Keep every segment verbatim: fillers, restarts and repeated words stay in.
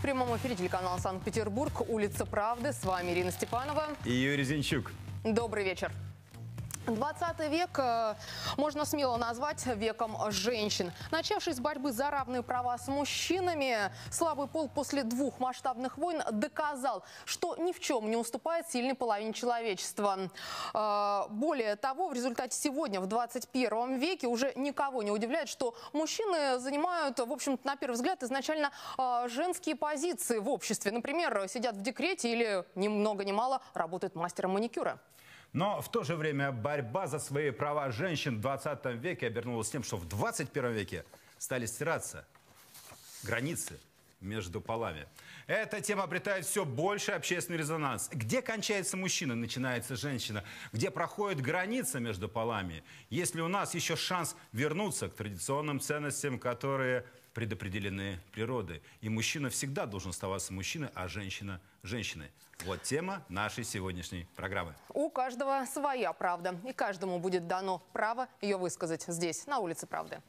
прямом эфире телеканал Санкт-Петербург, улица Правды. С вами Ирина Степанова и Юрий Зинчук. Добрый вечер. двадцатый век можно смело назвать веком женщин. Начавшись с борьбы за равные права с мужчинами, слабый пол после двух масштабных войн доказал, что ни в чем не уступает сильной половине человечества. Более того, в результате сегодня, в двадцать первом веке, уже никого не удивляет, что мужчины занимают, в общем-то, на первый взгляд, изначально женские позиции в обществе. Например, сидят в декрете или, ни много ни мало, работают мастером маникюра. Но в то же время борьба за свои права женщин в двадцатом веке обернулась тем, что в двадцать первом веке стали стираться границы между полами. Эта тема обретает все больше общественный резонанс. Где кончается мужчина, начинается женщина? Где проходит граница между полами? Есть ли у нас еще шанс вернуться к традиционным ценностям, которые предопределены природой? И мужчина всегда должен оставаться мужчиной, а женщина – женщиной. Вот тема нашей сегодняшней программы. У каждого своя правда, и каждому будет дано право ее высказать здесь, на улице Правды.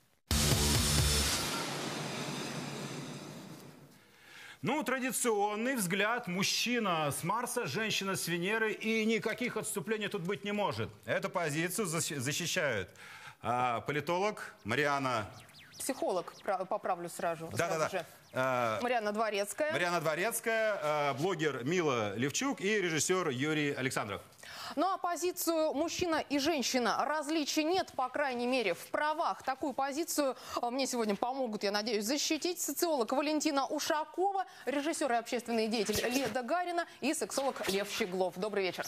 Ну, традиционный взгляд: мужчина с Марса, женщина с Венеры, и никаких отступлений тут быть не может. Эту позицию защищают а, политолог Марианна... Психолог, поправлю сразу, да, сразу да, же. Да. Марианна Дворецкая. Марианна Дворецкая, блогер Мила Левчук и режиссер Юрий Александров. Ну а позицию мужчина и женщина различий нет, по крайней мере, в правах. Такую позицию мне сегодня помогут, я надеюсь, защитить социолог Валентина Ушакова, режиссер и общественный деятель Леда Гарина и сексолог Лев Щеглов. Добрый вечер.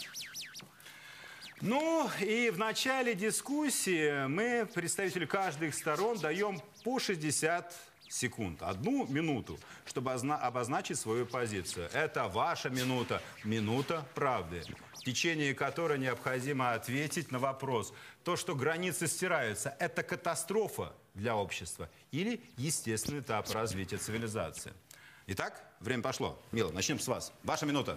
Ну и в начале дискуссии мы, представители каждой из сторон, даем по шестьдесят секунд, одну минуту, чтобы обозначить свою позицию. Это ваша минута, минута правды, в течение которой необходимо ответить на вопрос: то, что границы стираются, это катастрофа для общества или естественный этап развития цивилизации? Итак, время пошло. Мила, начнем с вас. Ваша минута.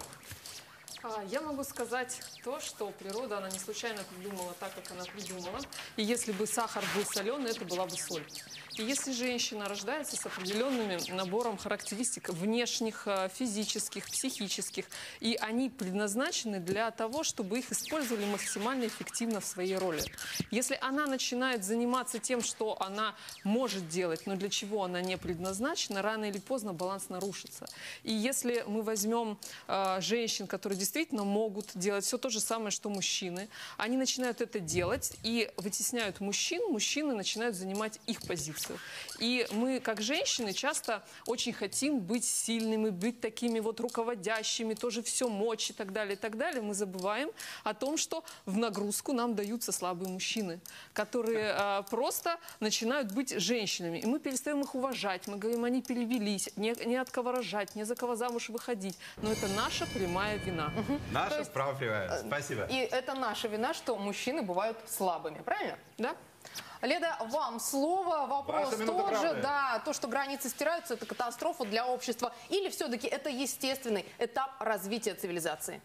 Я могу сказать то, что природа, она не случайно придумала так, как она придумала. И если бы сахар был соленый, это была бы соль. И если женщина рождается с определенным набором характеристик внешних, физических, психических, и они предназначены для того, чтобы их использовали максимально эффективно в своей роли. Если она начинает заниматься тем, что она может делать, но для чего она не предназначена, рано или поздно баланс нарушится. И если мы возьмем э, женщин, которые действительно могут делать все то же самое, что мужчины, они начинают это делать и вытесняют мужчин, мужчины начинают занимать их позицию. И мы, как женщины, часто очень хотим быть сильными, быть такими вот руководящими, тоже все мочь и так далее, и так далее. Мы забываем о том, что в нагрузку нам даются слабые мужчины, которые а, просто начинают быть женщинами. И мы перестаем их уважать, мы говорим, они перевелись, не, не от кого рожать, не за кого замуж выходить. Но это наша прямая вина. Угу. Наша есть, права прямая. Спасибо. И это наша вина, что мужчины бывают слабыми, правильно? Да. Леда, вам слово. Вопрос тот же, да, то, что границы стираются, это катастрофа для общества, или все-таки это естественный этап развития цивилизации?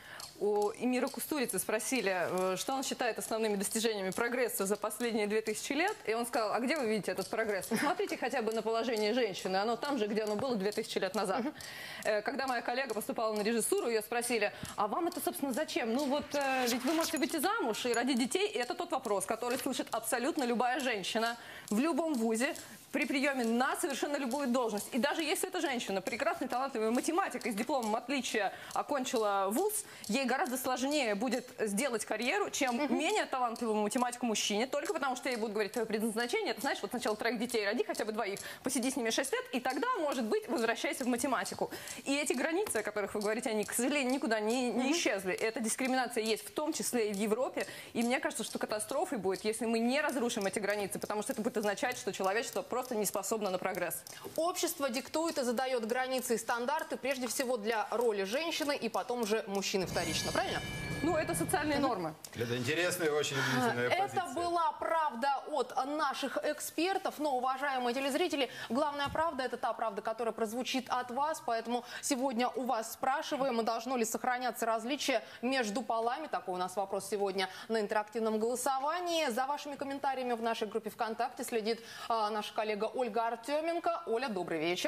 У Эмира Кустурицы спросили, что он считает основными достижениями прогресса за последние две тысячи лет, и он сказал: а где вы видите этот прогресс? Посмотрите хотя бы на положение женщины, оно там же, где оно было две тысячи лет назад. Uh-huh. Когда моя коллега поступала на режиссуру, ее спросили: а вам это, собственно, зачем? Ну вот, ведь вы можете выйти замуж и родить детей, и это тот вопрос, который слышит абсолютно любая женщина в любом вузе, при приеме на совершенно любую должность. И даже если эта женщина прекрасный, талантливый математик и с дипломом отличия окончила вуз, ей гораздо сложнее будет сделать карьеру, чем uh-huh. менее талантливому математику мужчине, только потому что ей будут говорить: твое предназначение, это, знаешь, вот сначала троих детей роди, хотя бы двоих, посиди с ними шесть лет, и тогда, может быть, возвращайся в математику. И эти границы, о которых вы говорите, они, к сожалению, никуда не, не uh-huh. исчезли. Эта дискриминация есть в том числе и в Европе, и мне кажется, что катастрофой будет, если мы не разрушим эти границы, потому что это будет означать, что человечество просто не способно на прогресс. Общество диктует и задает границы и стандарты, прежде всего для роли женщины и потом уже мужчины вторично, правильно? Ну, это социальные нормы. Это интересная и очень удивительная позиция. Это была правда от наших экспертов, но, уважаемые телезрители, главная правда – это та правда, которая прозвучит от вас, поэтому сегодня у вас спрашиваем, должно ли сохраняться различие между полами. Такой у нас вопрос сегодня на интерактивном голосовании. За вашими комментариями в нашей группе ВКонтакте следит а, наша коллега Ольга Артеменко. Оля, добрый вечер.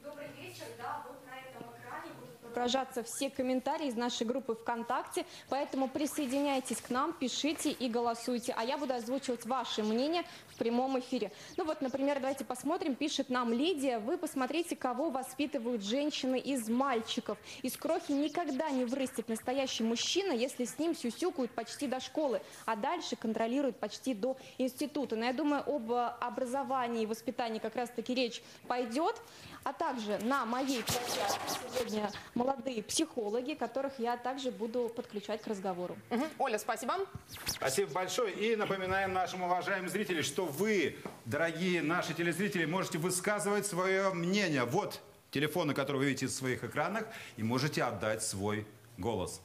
Добрый вечер. Да, вот на этом экране будут отображаться все комментарии из нашей группы ВКонтакте, поэтому присоединяйтесь к нам, пишите и голосуйте, а я буду озвучивать ваше мнение в прямом эфире. Ну вот, например, давайте посмотрим, пишет нам Лидия: вы посмотрите, кого воспитывают женщины из мальчиков. Из крохи никогда не вырастет настоящий мужчина, если с ним сюсюкают почти до школы, а дальше контролируют почти до института. Но я думаю, об образовании и воспитании как раз-таки речь пойдет. А также на моей площадке сегодня молодые психологи, которых я также буду подключать к разговору. Угу. Оля, спасибо. Спасибо большое. И напоминаем нашим уважаемым зрителям, что вы, дорогие наши телезрители, можете высказывать свое мнение. Вот телефоны, которые вы видите в своих экранах, и можете отдать свой голос.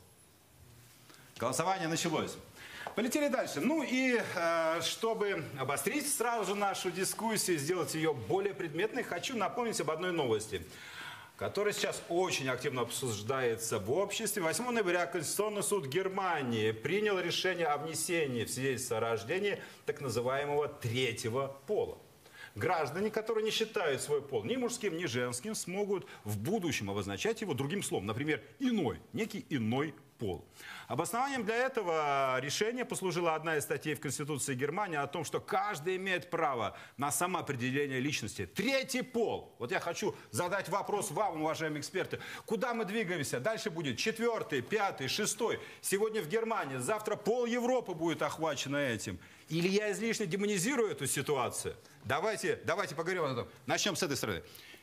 Голосование началось. Полетели дальше. Ну и э, чтобы обострить сразу же нашу дискуссию, сделать ее более предметной, хочу напомнить об одной новости, которая сейчас очень активно обсуждается в обществе. восьмого ноября Конституционный суд Германии принял решение о внесении в свидетельство о рождении так называемого третьего пола. Граждане, которые не считают свой пол ни мужским, ни женским, смогут в будущем обозначать его другим словом, например, иной, некий иной пол. Обоснованием для этого решения послужила одна из статей в Конституции Германии о том, что каждый имеет право на самоопределение личности. Третий пол. Вот я хочу задать вопрос вам, уважаемые эксперты. Куда мы двигаемся? Дальше будет четвертый, пятый, шестой. Сегодня в Германии, завтра пол Европы будет охвачено этим. Или я излишне демонизирую эту ситуацию? Давайте, давайте поговорим об этом. Начнем с этой стороны.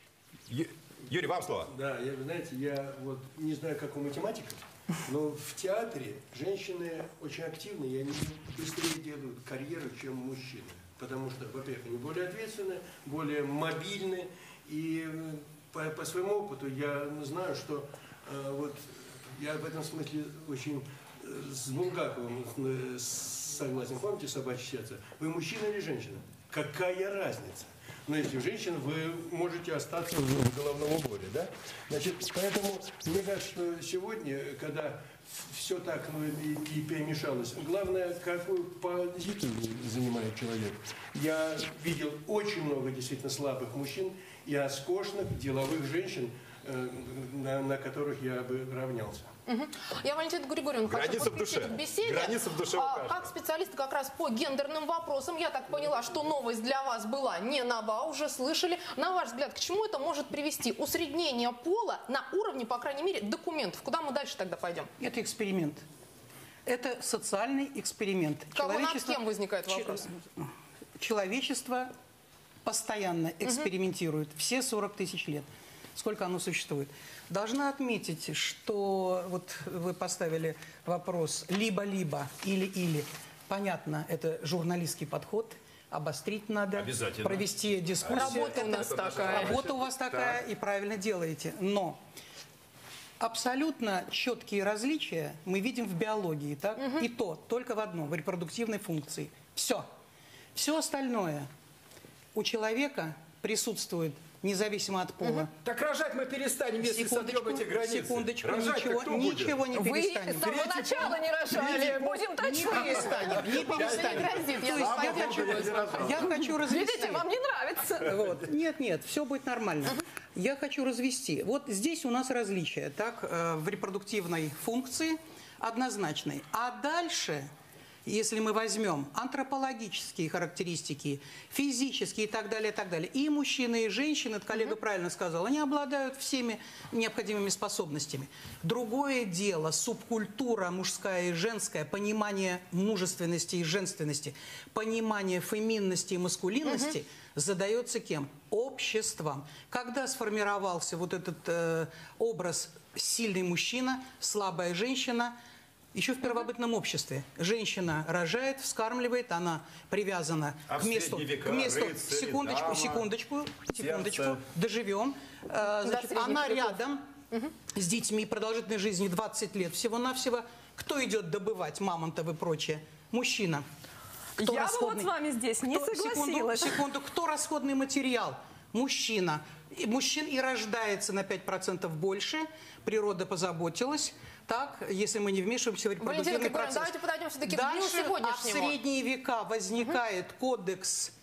Ю- Юрий, вам слово. Да, я, знаете, я вот не знаю, как у математиков, но в театре женщины очень активны, и они быстрее делают карьеру, чем мужчины. Потому что, во-первых, они более ответственны, более мобильны. И по, по своему опыту я знаю, что э, вот я в этом смысле очень э, с Булгаковым э, согласен. Помните «Собачье сердце»? Вы мужчина или женщина? Какая разница? Но если женщина, вы можете остаться в головном уборе, да? Значит, поэтому мне кажется, что сегодня, когда все так ну, и, и перемешалось, главное, какую позицию занимает человек. Я видел очень много действительно слабых мужчин и роскошных деловых женщин, э, на, на которых я бы равнялся. Угу. Я, Валентина Григорьевна, хочу Граница в душе. подключить к беседе. Граница в душе у А, каждого. как специалист как раз по гендерным вопросам, я так поняла, что новость для вас была не нова, уже слышали. На ваш взгляд, к чему это может привести? Усреднение пола на уровне, по крайней мере, документов. Куда мы дальше тогда пойдем? Это эксперимент. Это социальный эксперимент. Кого над кем возникает вопрос? Человечество постоянно экспериментирует. Все сорок тысяч лет. Сколько оно существует. Должна отметить, что вот вы поставили вопрос либо-либо, или-или. Понятно, это журналистский подход. Обострить надо. Обязательно. Провести дискуссию. Работа у нас такая. Работа у вас такая, и правильно делаете. Но абсолютно четкие различия мы видим в биологии. Так? Угу. И то, только в одном, в репродуктивной функции. Все. Все остальное у человека присутствует независимо от пола. Угу. Так рожать мы перестанем, если сотрем эти границы. Секундочку, Рожать-то ничего, кто будет? ничего не Вы перестанем. с самого начала не рожали, будем Не точны. перестанем, не перестанем. грозит, я То есть вас я поддерживаю. хочу, я хочу развести. Видите, вам не нравится. Вот. Нет, нет, все будет нормально. Я хочу развести. Вот здесь у нас различия, так, э, в репродуктивной функции однозначной. А дальше, если мы возьмем антропологические характеристики, физические и так далее, и так далее, и мужчины, и женщины, это коллега правильно сказал, они обладают всеми необходимыми способностями. Другое дело, субкультура мужская и женская, понимание мужественности и женственности, понимание феминности и маскулинности задается кем? Обществом. Когда сформировался вот этот э, образ сильный мужчина, слабая женщина, еще в первобытном обществе. Женщина рожает, вскармливает, она привязана а к месту. Века, к месту. рыцари, секундочку, дама, секундочку, секундочку, сердце. доживем. Э, значит, средних она веков. рядом угу. с детьми, продолжительной жизни двадцать лет всего-навсего. Кто идет добывать мамонтов и прочее? Мужчина. Кто Я бы вот расходный- с вами здесь не Кто- секунду, согласилась. секунду. Кто расходный материал? Мужчина. И мужчин и рождается на пять процентов больше. Природа позаботилась. Так, если мы не вмешиваемся в репродуктивный Валентина Григорьевна, процесс. давайте подойдем все-таки к дню Дальше, а в сегодняшнему. средние века возникает кодекс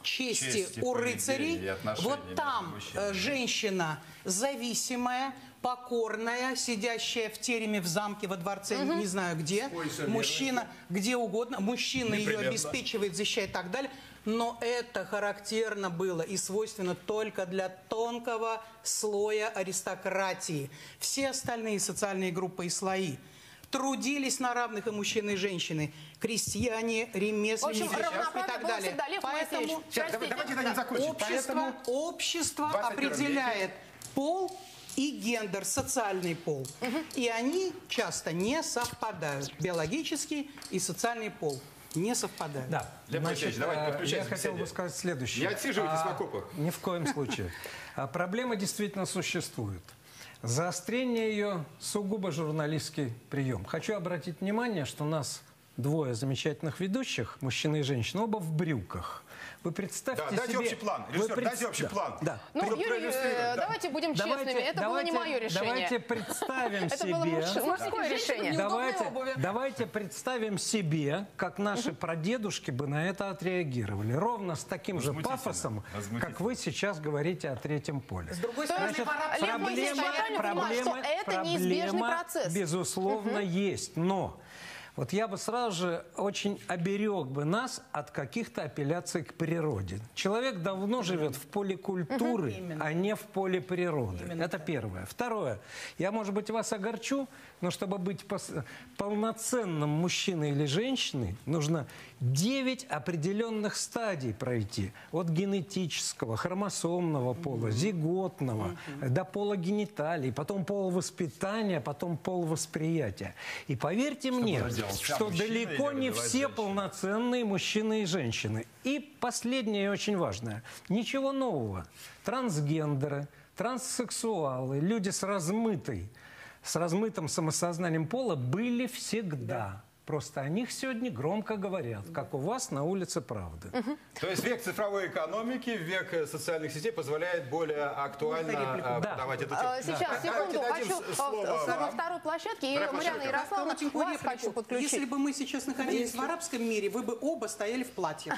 чести, Чести, у поведения и рыцарей. отношений Вот между там мужчинами. э, женщина зависимая, покорная, сидящая в тереме в замке, во дворце, не знаю где, Спой мужчина где угодно, мужчина ее Непременно. обеспечивает, защищает и так далее. Но это характерно было и свойственно только для тонкого слоя аристократии. Все остальные социальные группы и слои трудились на равных, и мужчины, и женщины, крестьяне, В ремесленники общем, и равноправие так было далее. всегда. Лев Моисеевич, Сейчас, простите. давайте дадим закончить. Общество, Поэтому общество двадцать первом определяет пол и гендер, социальный пол. И они часто не совпадают. Биологический и социальный пол не совпадают. Да. Лев Моисеевич, давайте э, подключайтесь я к хотел бы беседе. сказать следующее. Не отсиживайтесь А, в окопах. Ни в коем случае. А, Проблема действительно существует. Заострение ее сугубо журналистский прием. Хочу обратить внимание, что у нас двое замечательных ведущих, мужчина и женщина, оба в брюках. Вы представьте Да, себе... дайте общий план. вы Режиссер, пред- дайте общий да, план. Да. Ну, Чтобы Юрий, проиллюстрировать, э, да. давайте будем честными. Это было не мое решение. Давайте представим Это себе... было муж- мужское решение. Неудобной Давайте, обуви. давайте представим себе, как наши прадедушки бы на это отреагировали. Ровно с таким же Возмутительно, пафосом, возмутительно. как вы сейчас говорите о третьем поле. С другой То стороны, есть, пора- Лев Моисеевич, я правильно понимаю, что это неизбежный проблема, процесс? безусловно, есть. Но вот я бы сразу же очень оберег бы нас от каких-то апелляций к природе. Человек давно живет в поле культуры, а не в поле природы. Это первое. Второе. Я, может быть, вас огорчу, но чтобы быть пос- полноценным мужчиной или женщиной, нужно девять определенных стадий пройти. От генетического, хромосомного пола, зиготного, до пола гениталий, потом половоспитания, потом полвосприятия. И поверьте мне, родился что мужчина далеко или не родилась все женщина? полноценные мужчины и женщины. И последнее и очень важное. Ничего нового. Трансгендеры, транссексуалы, люди с размытой, с размытым самосознанием пола были всегда. Просто о них сегодня громко говорят, как у вас на улице правды. То есть век цифровой экономики, век э, социальных сетей позволяет более актуально э, Да. подавать эту А, тему. Сейчас, Давайте секунду, дадим хочу с- слово э, на вам. второй площадке. И Вторая Марьяна площадка. Ярославовна, коротенькую вас реплику. хочу подключить. Если бы мы сейчас находились в арабском мире, вы бы оба стояли в платье.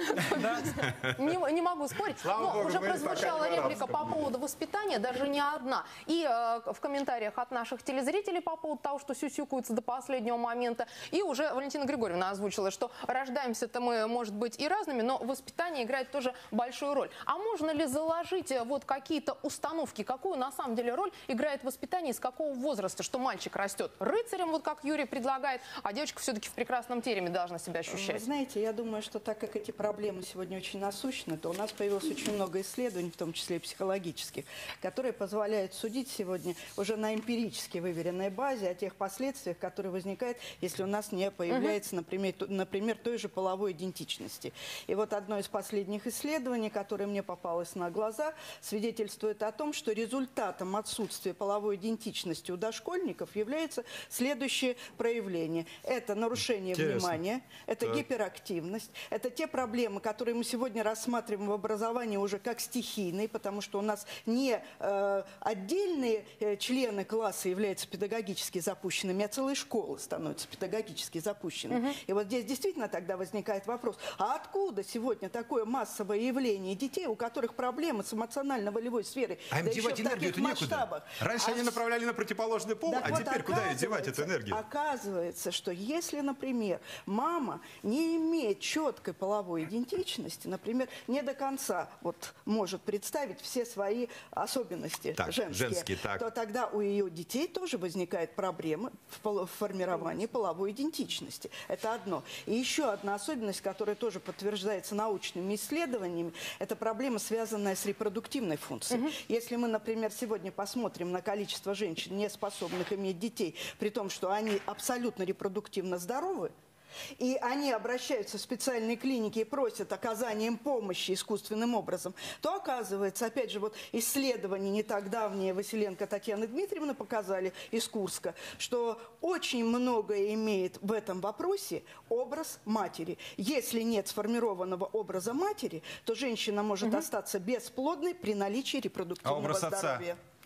Не, не могу спорить. Слава Но богу, уже мы пока прозвучала не в реплика арабском. по поводу воспитания, даже не одна. И э, в комментариях от наших телезрителей по поводу того, что сюсюкаются до последнего момента. И уже Валентина Григорьевна озвучила, что рождаемся-то мы, может быть, и разными, но воспитание играет тоже большую роль. А можно ли заложить э, вот какие-то установки, какую на самом деле роль играет воспитание, с какого возраста, что мальчик растет рыцарем, вот как Юрий предлагает, а девочка все-таки в прекрасном тереме должна себя Вы ощущать? знаете, я думаю, что так как эти проблемы сегодня очень насущны, то у нас появилось очень много исследований, в том числе и психологических, которые позволяют судить сегодня уже на эмпирически выверенной базе о тех последствиях, которые возникают, если у нас не появляется, например, то- например, той же половой идентичности. И вот одно из последних исследований, которое мне попалось на глаза, свидетельствует о том, что результатом отсутствия половой идентичности у дошкольников является следующее проявление. Это нарушение Интересно. внимания, это Так. гиперактивность, это те проблемы, которые мы сегодня рассматриваем в образовании уже как стихийные, потому что у нас не э, отдельные э, члены класса являются педагогически запущенными, а целые школы становятся педагогически запущенными. И вот здесь действительно тогда возникает вопрос, а откуда сегодня такое массовое явление детей, у которых проблемы с эмоционально-волевой сферой, А им да еще девать в энергию-то таких некуда. масштабах? Раньше А они направляли на противоположный пол, так а вот, теперь куда ее девать, эту оказывается- энергию? Оказывается, что если, например, мама не имеет четкой половой идентичности, например, не до конца вот, может представить все свои особенности Так, женские, женские, так. то тогда у ее детей тоже возникает проблема в, пол- в формировании половой идентичности. Это одно. И еще одна особенность, которая тоже подтверждается научными исследованиями, это проблема, связанная с репродуктивной функцией. Если мы, например, сегодня посмотрим на количество женщин, не способных иметь детей, при том, что они абсолютно репродуктивно здоровы, и они обращаются в специальные клиники и просят оказания им помощи искусственным образом, то оказывается, опять же, вот исследования не так давние Василенко Татьяны Дмитриевны показали из Курска, что очень многое имеет в этом вопросе образ матери. Если нет сформированного образа матери, то женщина может остаться бесплодной при наличии А репродуктивного образ отца? здоровья.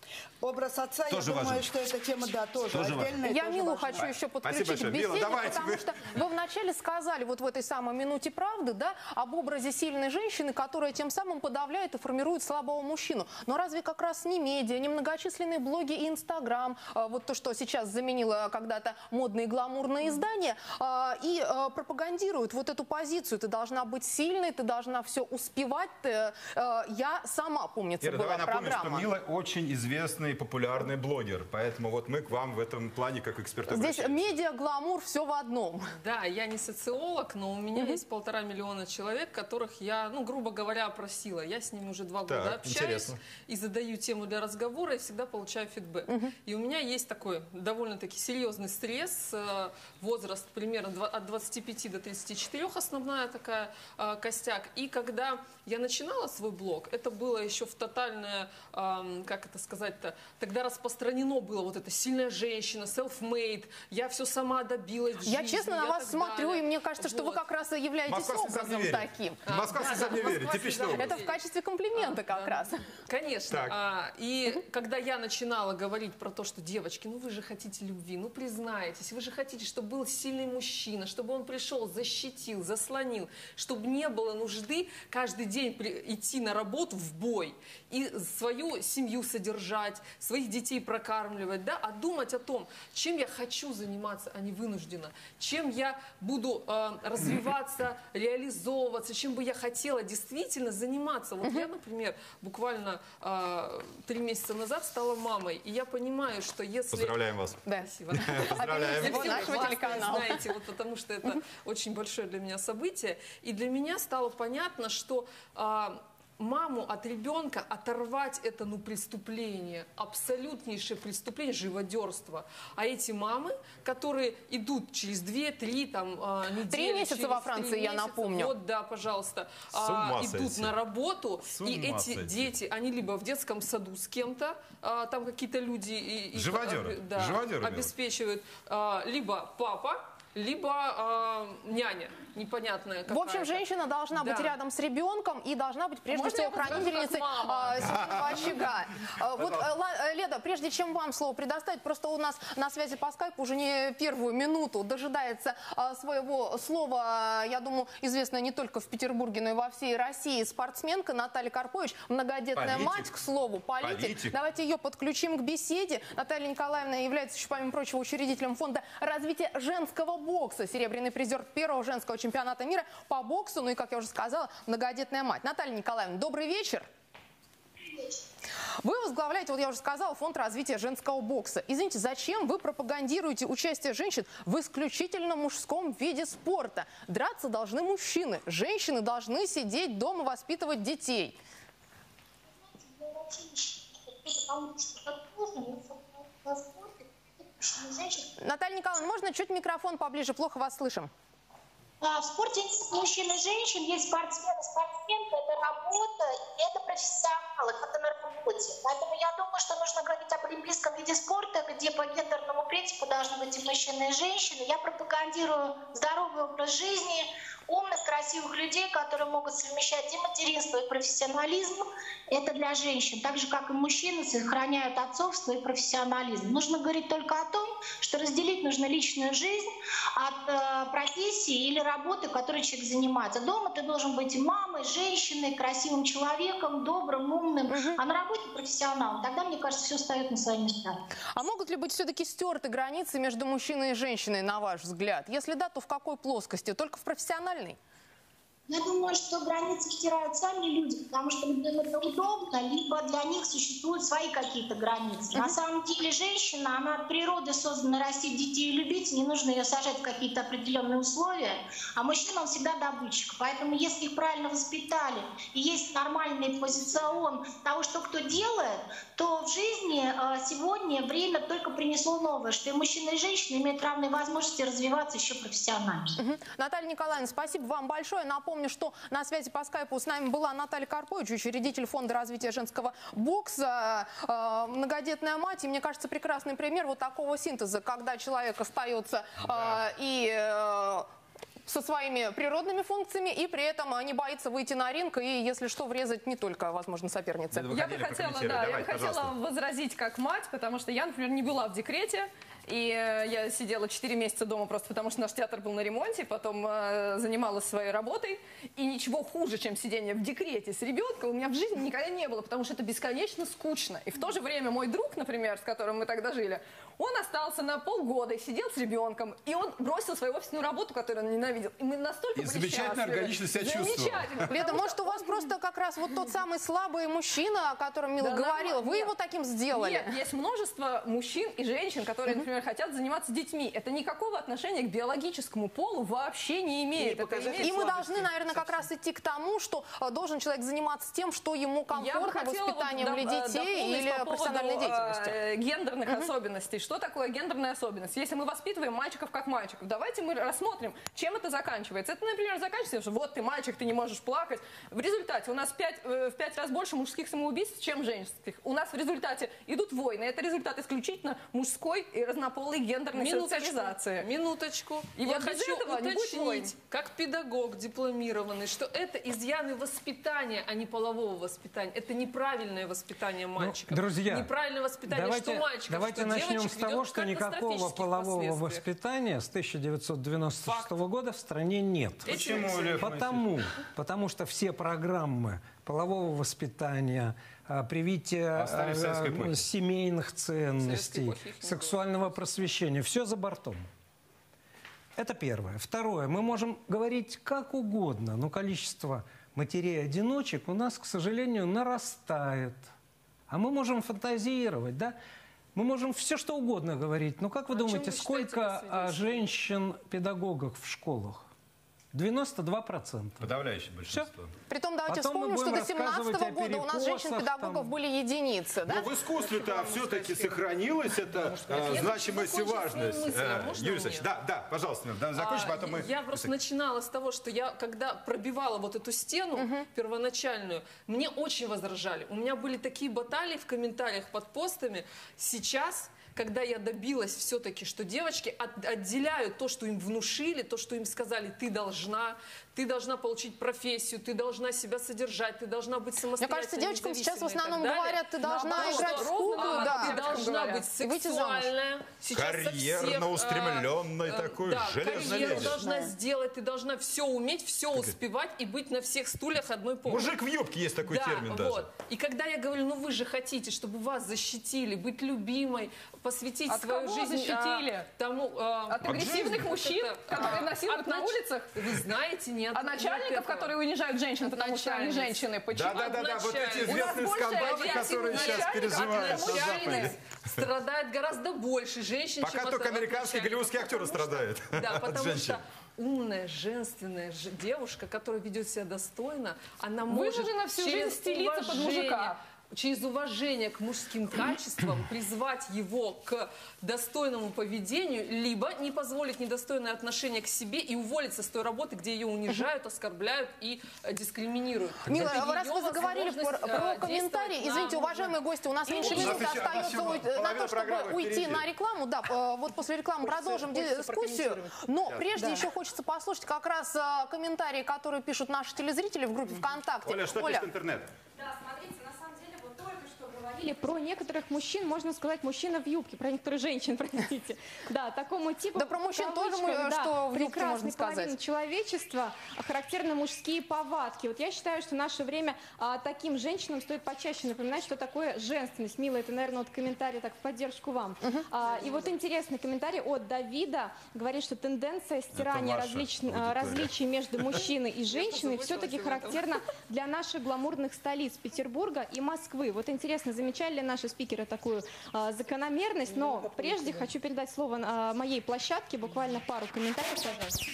Образ отца, Тоже я думаю, важен. что эта тема, да, тоже, Тоже отдельная. Я тоже Милу важна. хочу еще подключить большое. к беседе, Мила, давайте потому вы. что вы вначале сказали вот в этой самой минуте правды, да, об образе сильной женщины, которая тем самым подавляет и формирует слабого мужчину. Но разве как раз не медиа, не многочисленные блоги и Инстаграм, а, вот то, что сейчас заменило когда-то модные гламурные издания, а, и а, пропагандируют вот эту позицию. Ты должна быть сильной, ты должна все успевать. Ты, а, я сама, помнится, Ира, была давай напомним, программа. что Мила очень известный и популярный блогер, поэтому вот мы к вам в этом плане как эксперты Здесь обращаемся. медиа, гламур, все в одном. Да, я не социолог, но у меня есть полтора миллиона человек, которых я, ну, грубо говоря, опросила. Я с ними уже два года Так, общаюсь интересно. и задаю тему для разговора, и всегда получаю фидбэк. И у меня есть такой довольно-таки серьезный стресс. э, Возраст примерно два- от двадцати пяти до тридцати четырёх, основная такая э, костяк. И когда я начинала свой блог, это было еще в тотальное, эм, как это сказать-то, тогда распространено было вот это сильная женщина, self-made, я все сама добилась в Я жизни, честно на я вас так смотрю, далее. и мне кажется, что вы Вот. как раз и являетесь Москва слезам не образом верит. таким. Москва да, слезам да, не верит, Москва типичный слезам не образ. Это в качестве комплимента как раз. Конечно. Так. А, и когда я начинала говорить про то, что девочки, ну вы же хотите любви, ну признайтесь, вы же хотите, чтобы был сильный мужчина, чтобы он пришел, защитил, заслонил, чтобы не было нужды каждый день при- идти на работу в бой и свою семью содержать, своих детей прокармливать, да, а думать о том, чем я хочу заниматься, а не вынуждена, чем я буду э, развиваться, реализовываться, чем бы я хотела действительно заниматься. Вот я, например, буквально э, три месяца назад стала мамой, и я понимаю, что если... Поздравляем вас. Да. Спасибо. Поздравляем. Всего Спасибо, нашего классно, телеканала. знаете, вот потому что это очень большое для меня событие. И для меня стало понятно, что а, маму от ребенка оторвать это, ну, преступление, абсолютнейшее преступление, живодерство. А эти мамы, которые идут через две-три там а, недели, Три месяца через во Франции, три я месяца, напомню. Вот, да, пожалуйста, С ума а, идут сойти. на работу, С и ума эти сойти. дети, они либо в детском саду с кем-то, а, там какие-то люди и- их, Живодеры. а, да, Живодеры, Мила. обеспечивают, а, либо папа, либо а, няня непонятная какая-то. В общем, женщина должна быть Да. рядом с ребенком и должна быть прежде Можно всего я вас скажу, хранительницей как мама? а, семейного очага. А, Вот, а, Ла- Леда, прежде чем вам слово предоставить, просто у нас на связи по скайпу уже не первую минуту дожидается а, своего слова, я думаю, известная не только в Петербурге, но и во всей России спортсменка Наталья Карпович, многодетная Политик. мать, к слову, политик. Политик. Давайте ее подключим к беседе. Наталья Николаевна является еще, помимо прочего, учредителем фонда развития женского бокса, серебряный призер первого женского чемпионата мира по боксу, ну и, как я уже сказала, многодетная мать. Наталья Николаевна, добрый вечер. Вы возглавляете, вот я уже сказала, фонд развития женского бокса. Извините, зачем вы пропагандируете участие женщин в исключительно мужском виде спорта? Драться должны мужчины, женщины должны сидеть дома, воспитывать детей. Наталья Николаевна, можно чуть микрофон поближе? Плохо вас слышим. А, В спорте есть мужчин и женщин, есть спортсмены, спортсменка, это работа, и это профессионалы, это на работе. Поэтому я думаю, что нужно говорить об олимпийском виде спорта, где по гендерному принципу должны быть и мужчины, и женщины. Я пропагандирую здоровый образ жизни, умных, красивых людей, которые могут совмещать и материнство, и профессионализм. Это для женщин. Так же, как и мужчины, сохраняют отцовство и профессионализм. Нужно говорить только о том, что разделить нужно личную жизнь от э, профессии или работы, которой человек занимается. Дома ты должен быть и мамой, женщиной, красивым человеком, добрым, умным, а на работе профессионалом. Тогда, мне кажется, все встает на свои места. А могут ли быть все-таки стерты границы между мужчиной и женщиной, на ваш взгляд? Если да, то в какой плоскости? Только в профессиональной? Я думаю, что границы стирают сами люди, потому что им это удобно, либо для них существуют свои какие-то границы. На самом деле женщина, она от природы создана растить детей и любить, не нужно ее сажать в какие-то определенные условия, а мужчина, он всегда добытчик. Поэтому если их правильно воспитали и есть нормальный позицион того, что кто делает, то в жизни э, сегодня время только принесло новое, что и мужчина, и женщина имеют равные возможности развиваться еще профессионально. Мгм. Наталья Николаевна, спасибо вам большое. Напомню, что на связи по скайпу с нами была Наталья Карпович, учредитель фонда развития женского бокса, э, многодетная мать. И мне кажется, прекрасный пример вот такого синтеза, когда человек остается э, и... э, со своими природными функциями и при этом не боится выйти на ринг и, если что, врезать не только, возможно, сопернице. Я бы хотела, да, я бы хотела возразить как мать, потому что я, например, не была в декрете. И э, я сидела четыре месяца дома просто потому, что наш театр был на ремонте, потом э, занималась своей работой. И ничего хуже, чем сидение в декрете с ребенком, у меня в жизни никогда не было, потому что это бесконечно скучно. И в то же время мой друг, например, с которым мы тогда жили, он остался на полгода и сидел с ребенком, и он бросил свою офисную работу, которую он ненавидел. И мы настолько И были замечательно, счастливы. органично себя чувствовал. Замечательно. Леда, может, у вас просто как раз вот тот самый слабый мужчина, о котором Мила Да, говорила, вы нет. его таким сделали? Нет, есть множество мужчин и женщин, которые, например, хотят заниматься детьми. Это никакого отношения к биологическому полу вообще не имеет. Это имеет И мы слабости. должны, наверное, как раз идти к тому, что э, должен человек заниматься тем, что ему Я бы комфортно, хотела воспитанием вот, ли да, детей дополнить или по поводу, профессиональной деятельностью. э, гендерных особенностей. Что такое гендерная особенность? Если мы воспитываем мальчиков как мальчиков, давайте мы рассмотрим, чем это заканчивается. Это, например, заканчивается, что вот ты мальчик, ты не можешь плакать. В результате у нас пять, э, в пять раз больше мужских самоубийств, чем женских. У нас в результате идут войны. Это результат исключительно мужской и разнополой гендерной социализации. Минуточку. И Я вот без хочу этого не будет войн. уточнить, как педагог дипломированный, что это изъяны воспитания, а не полового воспитания. Это неправильное воспитание мальчиков. друзья, неправильное воспитание, давайте, что мальчиков, давайте что начнем девочек с того, ведет что к никакого катастрофическим полового последствиям. воспитания с тысяча девятьсот девяносто шестого года в стране нет. Почему, Лев Потому, потому что все программы полового воспитания, а, привития Остались в советской эпохе. а, семейных ценностей, эпохи их не было. сексуального просвещения, все за бортом. Это первое. Второе. Мы можем говорить как угодно, но количество матерей-одиночек у нас, к сожалению, нарастает. А мы можем фантазировать, да? Мы можем все что угодно говорить. Но как вы О чем думаете, вы считаете сколько а, последствия? женщин-педагогов в школах? девяносто два процента. Подавляющее большинство. Притом давайте Потом мы вспомним, что будем до семнадцатого рассказывать о года у нас перекосах, женщин-педагогов там. были единицы, да? Но в искусстве-то все-таки сохранилась эта э, Я значимость и хочу закончить свою важность. мысль, а Э, можно Юрий мне? Алексеевич, да, да, пожалуйста, да, закончим, А, потом мы... Я просто начинала с того, что я, когда пробивала вот эту стену первоначальную, мне очень возражали. У меня были такие баталии в комментариях под постами. Сейчас, когда я добилась все-таки, что девочки от- отделяют то, что им внушили, то, что им сказали, ты должна, ты должна получить профессию, ты должна себя содержать, ты должна быть Мне самостоятельной, кажется, девочкам сейчас в независимой и так основном далее. говорят, ты должна Наоборот, играть в что куклу, ровно, да. ты должна говорят. быть И выйти замуж. сексуальная. Сейчас со Карьерно всех, устремленной э, такой, да, железной карьеру леди. должна сделать, ты должна все уметь, все успевать и быть на всех стульях одной полки. Мужик в юбке есть такой Да, термин даже. вот. И когда я говорю, ну вы же хотите, чтобы вас защитили, быть любимой, посвятить От свою кого жизнь защитили? а, тому... а, От агрессивных жизни. мужчин, Это, которые а, насилуют от на нач- улицах? Вы знаете, нет. А начальников, которые унижают женщин, потому что они начальниц. женщины. Почему? Да-да-да, вот эти Начальник. У нас известные большая скандалы, часть которые сейчас начальников переживают на Начальниц Западе. страдает гораздо больше женщин, Пока чем только от- от американские начальников. голливудские актеры Потому что- страдают Да, от потому женщин. что умная, женственная ж- девушка, которая ведет себя достойно, она может Вынуждена всю через жизнь стелиться под уважение- мужика. через уважение к мужским качествам призвать его к достойному поведению, либо не позволить недостойное отношение к себе и уволиться с той работы, где ее унижают, оскорбляют и э, дискриминируют. Мила, Это раз ее вы заговорили про, возможность, про э, комментарии, действовать извините, на уважаемые гости, у нас меньше У нас минуты еще- остается еще уйти- на половина то, чтобы программы уйти впереди. на рекламу. Да, э, вот после рекламы Хочется- продолжим хочется дискуссию. прокомментировать. Но прежде еще хочется послушать как раз э, комментарии, которые пишут наши телезрители в группе ВКонтакте. Оля, что пишет интернет? Да, смотрите, на самом деле, вот только что говорили про некоторых мужчин, можно сказать, мужчина в юбке, про некоторых женщин, простите. Да, такому типу. Да про мужчин в тоже мы, кавычках, да, что в юбке прекрасной можно сказать. половины человечества характерны мужские повадки. Вот я считаю, что в наше время а, таким женщинам стоит почаще напоминать, что такое женственность. Мила, это, наверное, вот комментарий так в поддержку вам. А, и вот интересный комментарий от Давида. Говорит, что тенденция стирания ваша различ- аудитория. различий между мужчиной и женщиной все-таки характерна для наших гламурных столиц Петербурга и Москвы. Вот интересно, замечали ли наши спикеры такую а, закономерность? Но прежде хочу передать слово а, моей площадке, буквально пару комментариев, пожалуйста.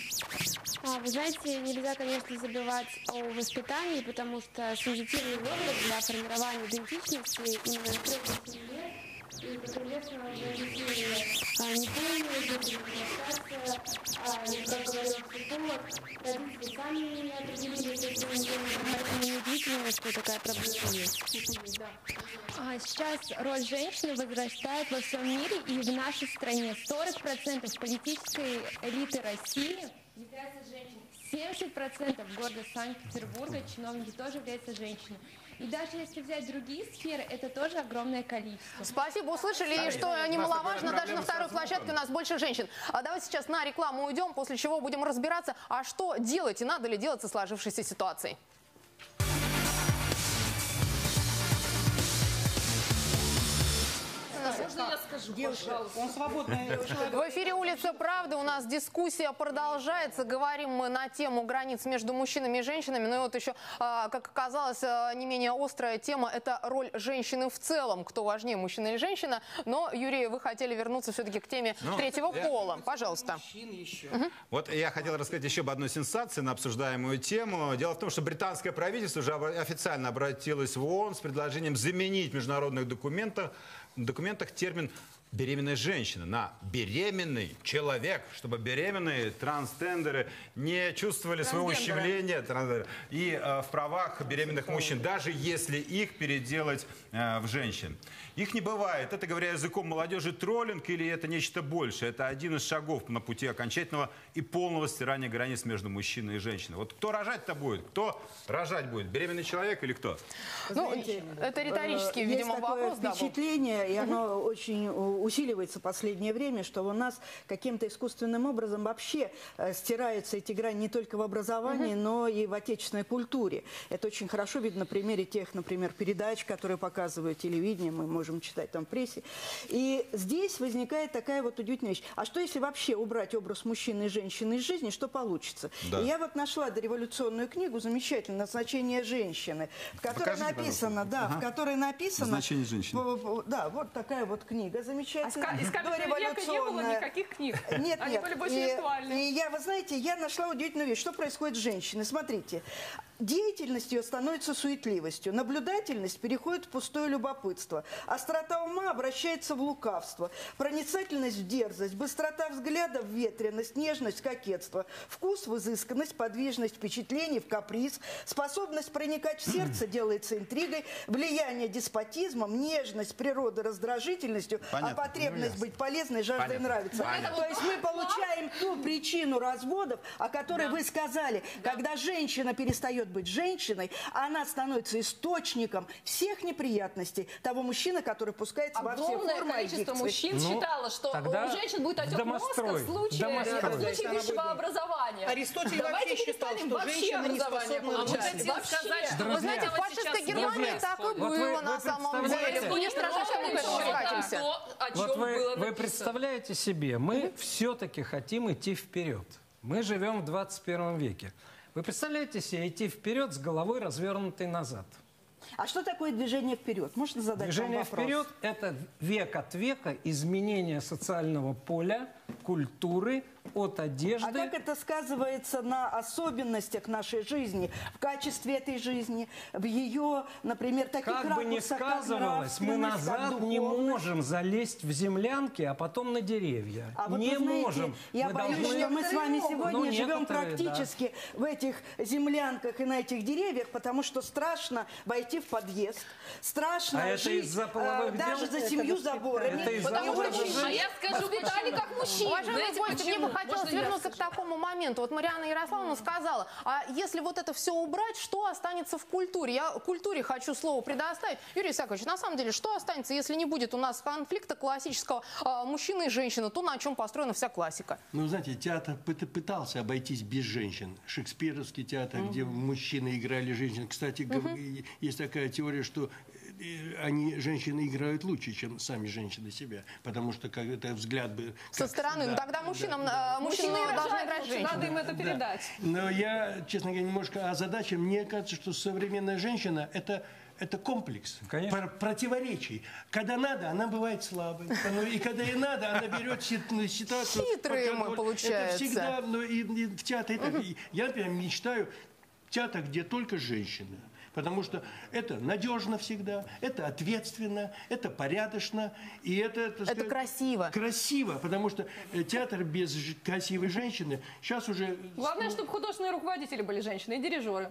А, Вы знаете, нельзя, конечно, забывать о воспитании, потому что сенситивный возраст для формирования идентичности именно с трех до семи лет. И, как известно, уже детей а, не помнят, дети не общаться, а, как говорил психолог, родители сами не определили с этим делом, поэтому неудивительно, что такая проблема есть. Да. А сейчас роль женщины возрастает во всем мире и в нашей стране. сорок процентов политической элиты России являются женщинами. семьдесят процентов города Санкт-Петербурга чиновники тоже являются женщинами. И даже если взять другие сферы, это тоже огромное количество. Спасибо, услышали, и что немаловажно, даже на второй площадке у нас больше женщин. А давайте сейчас на рекламу уйдем, после чего будем разбираться, а что делать и надо ли делать со сложившейся ситуацией. Можно я скажу, Девушка, пожалуйста? он свободный человек. В эфире «Улица Правды» у нас дискуссия продолжается. Говорим мы на тему границ между мужчинами и женщинами. Ну и вот еще, как оказалось, не менее острая тема – это роль женщины в целом. Кто важнее, мужчина или женщина? Но, Юрий, вы хотели вернуться все-таки к теме ну, третьего я... пола. Пожалуйста. Угу. Вот я хотел рассказать еще об одной сенсации на обсуждаемую тему. Дело в том, что британское правительство уже официально обратилось в ООН с предложением заменить в международных документах В документах термин «беременная женщина» на «беременный человек», чтобы беременные транстендеры не чувствовали своего ущемления и э, в правах беременных мужчин, даже если их переделать э, в женщин. Их не бывает. Это, говоря языком молодежи, троллинг или это нечто большее. Это один из шагов на пути окончательного и полного стирания границ между мужчиной и женщиной. Вот кто рожать-то будет? Кто рожать будет? Беременный человек или кто? Ну, Знаете, это риторический, э, видимо, есть такое вопрос. Да, впечатление, и оно очень усиливается в последнее время, что у нас каким-то искусственным образом вообще э, стираются эти грани не только в образовании, но и в отечественной культуре. Это очень хорошо видно на примере тех, например, передач, которые показывают телевидение, мы можем читать там в прессе. И здесь возникает такая вот удивительная вещь. А что если вообще убрать образ мужчины и женщины из жизни, что получится? Да. И я вот нашла дореволюционную книгу, замечательное «Назначение женщины», в которой Покажите, написано, да, ага. в которой написано... «Назначение женщины». Да, вот такая вот книга замечательная. А из каменного века не было никаких книг. Нет, Они нет. были больше И, виртуальные. и я, вы знаете, я нашла удивительную вещь. Что происходит с женщиной? Смотрите. Деятельность ее становится суетливостью. Наблюдательность переходит в пустое любопытство. Острота ума обращается в лукавство. Проницательность в дерзость. Быстрота взгляда в ветренность. Нежность в кокетство. Вкус в изысканность. Подвижность впечатлений в каприз. Способность проникать в сердце делается интригой. Влияние деспотизмом. Нежность природы раздражительностью. Понятно. А потребность быть полезной жаждой Понятно. нравится. Понятно. То есть мы получаем ту причину разводов, о которой вы сказали. Когда женщина перестает быть женщиной, она становится источником всех неприятностей того мужчины, который пускается во все Огромное формы количество аддикции. мужчин Ну, считало, что тогда у женщин будет отек мозга домострой. в случае, Домострой. в случае высшего образования. Аристотель Давайте вообще считал, перестанем что вообще женщина не образование способна получать. учиться. Вообще. сказать, что Вы знаете, в вот фашистской сейчас Германии происходит. так и Вот было вы- на вы самом представляете- деле. Не страшно, мы к этому скатимся. То, о Вот чем вы, было вы написано. представляете себе, мы все-таки хотим идти вперед. Мы живем в двадцать первом веке. Вы представляете себе идти вперед с головой развернутой назад? А что такое движение вперед? Можно задать Движение вам вопрос? вперед – это век от века изменение социального поля, культуры, от одежды. А как это сказывается на особенностях нашей жизни, в качестве этой жизни, в ее, например, таких Как бы ни ракурсах, как сказывалось, мы нравственность, как назад не духовность? можем залезть в землянки, а потом на деревья. А вот не вы знаете, можем. Я Мы боюсь, должны- что мы с вами сегодня Ну, живем некоторые, практически в этих землянках и на этих деревьях, потому что страшно войти в подъезд, страшно А это жить из-за половых э, даже дел? за семью заборами. Это из-за Потому половых что дел? А я скажу, Воспитали как мужчин. Уважаемые Знаете, гости, мне бы почему? хотелось Можно я вернуться к скажу? такому моменту. Вот Марианна Ярославовна сказала, а если вот это все убрать, что останется в культуре? Я культуре хочу слово предоставить. Юрий Исаакович, на самом деле, что останется, если не будет у нас конфликта классического а, мужчины и женщины, то, на чем построена вся классика? Ну, знаете, театр пыт- пытался обойтись без женщин. Шекспировский театр, где мужчины играли женщин. Кстати, гов- и- есть такая теория, что э, они, женщины, играют лучше, чем сами женщины себя. Потому что как это взгляд бы... Со как- стороны. Ну да, тогда мужчинам, да. а, мужчины Мужчины должны рожают играть лучше, женщин. надо им это передать. Но я, честно говоря, немножко озадачен. Мне кажется, что современная женщина – это это комплекс Конечно. пр- противоречий. Когда надо, она бывает слабой. Ну, и когда ей надо, она берет си- ну, ситуацию... Хитрые под мы, контроль. получается. Это всегда, ну, и, и в театре. так. И я, например, мечтаю театр, где только женщины. Потому что это надежно всегда, это ответственно, это порядочно. И это, так Это сказать, красиво. Красиво, потому что э, театр без ж- красивой женщины сейчас уже... Главное, чтобы художественные руководители были женщины и дирижеры.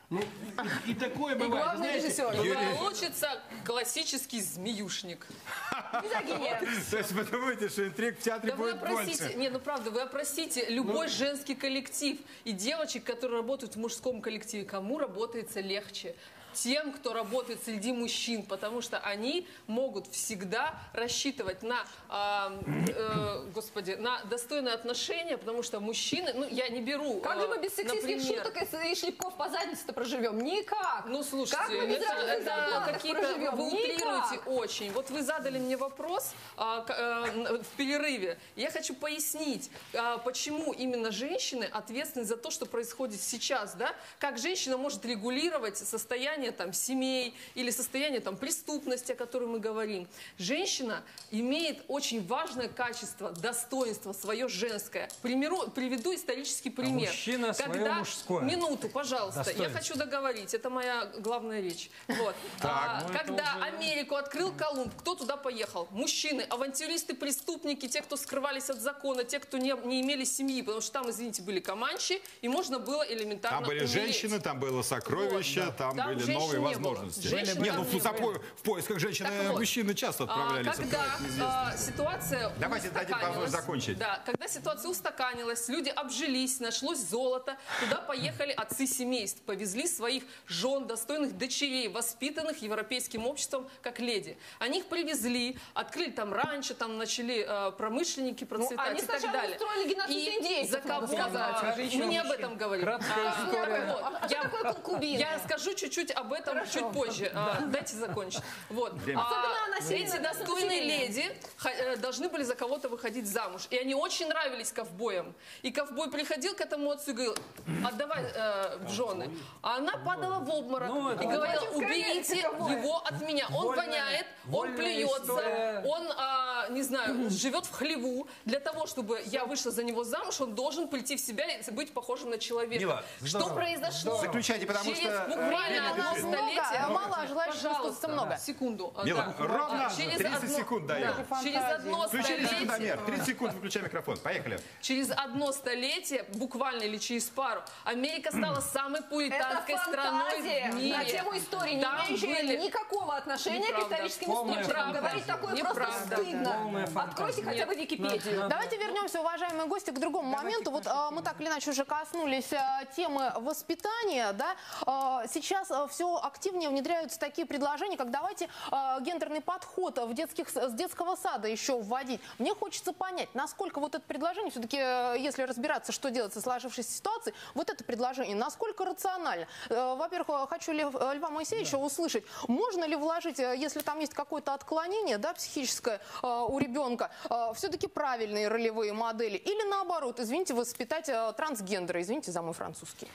Ну, и, и такое И бывает. главный знаете. режиссер. Получится классический змеюшник. Мизогиния. То есть вы думаете, что интриг в театре Да вы будет опросите, больше? не, ну правда, вы опросите любой женский коллектив и девочек, которые работают в мужском коллективе, кому работается легче. Тем, кто работает среди мужчин, потому что они могут всегда рассчитывать на, э, э, господи, на достойное отношение, потому что мужчины, ну я не беру, Как же мы без сексистских например, шуток и, и шлепков по заднице-то проживем? Никак. Ну, слушайте, Как мы без это, разных это зарплат какие-то, проживем? вы утрируете Никак. очень. Вот вы задали мне вопрос а, к- а, в перерыве. Я хочу пояснить, а, почему именно женщины ответственны за то, что происходит сейчас, да? Как женщина может регулировать состояние там семей или состояние там преступности, о которой мы говорим. Женщина имеет очень важное качество, достоинство свое женское. Примеру, приведу исторический пример. мужчина свое Когда... мужское. Минуту, пожалуйста. Я Достоинство. хочу договорить. Это моя главная речь. Вот. А, ну это когда уже- Америку открыл Колумб, кто туда поехал? Мужчины, авантюристы, преступники, те, кто скрывались от закона, те, кто не, не имели семьи, потому что там, извините, были команчи, и можно было элементарно Там были умереть. женщины, там было сокровище, Вот, там Там были женщин новые не было. возможности. Женщин Не, там ну не в, за было. по- в поисках женщины Так вот, мужчины часто а, отправлялись. когда это неизвестно. а, ситуация Давайте дадим устаканилась, возможность закончить. Да, когда ситуация устаканилась, люди обжились, нашлось золото, туда поехали отцы семейств, повезли своих жен, достойных дочерей, воспитанных европейским обществом как леди. Они их привезли, открыли там раньше, там начали э, промышленники процветать они и так сначала далее. устроили геноцид И индейцев, за надо кого? сказать. а, Еще Мы не об мужчин. этом говорим. Краткая А, история. вот, А что я- такое конкубины? Я скажу чуть-чуть об этом чуть позже. А, Дайте закончить. Вот. Время. А, Особенно о насилии эти над достойные населением. леди ха- э, должны были за кого-то выходить замуж. И они очень нравились ковбоям. И ковбой приходил к этому отцу и говорил: отдавай э, в жены. А она падала в обморок Ну, это и говорила: Хватит уберите ковбоя. его от меня. Он Вольная- воняет, он вольная плюется, история. он, а, не знаю, живет в хлеву. Для того, чтобы я вышла за него замуж, он должен прийти в себя и быть похожим на человека. Мила, что здорово. произошло? Заключайте, потому Через что... буквально одно бежит. Много, столетие. а мало, а желающих Пожалуйста, высказаться много. Секунду. А, Мила, да. ровно А, через тридцать одно- секунд даем. да, Через одно Включили столетие. секундомер. тридцать секунд, выключай микрофон. Поехали. Через одно столетие, буквально или через пару, Америка стала самой Это пуританской страной фантазия в мире. на тему истории, не Там имеющая были- никакого отношения Неправда. к историческим Полная источникам. фантазия. Говорить такое Неправда. просто стыдно. Полная фантазия. Откройте хотя бы Википедию. Надо- Давайте вернемся, уважаемые гости, к другому моменту. Вот а, мы так или иначе уже коснулись а, темы воспитания, да. А, сейчас все активнее внедряются такие предложения, как давайте а, гендерный подход в детских, с детского сада еще вводить. Мне хочется понять, насколько вот это предложение, все-таки, если разбираться, что делать со сложившейся ситуацией, вот это предложение, насколько рационально. Э, Во-первых, хочу Лев- Льва Моисеевича услышать, можно ли вложить, э, если там есть какое-то отклонение, да, психическое э, у ребенка, э, все-таки правильные ролевые модели, или наоборот, извините, воспитать э, трансгендера, извините за мой французский.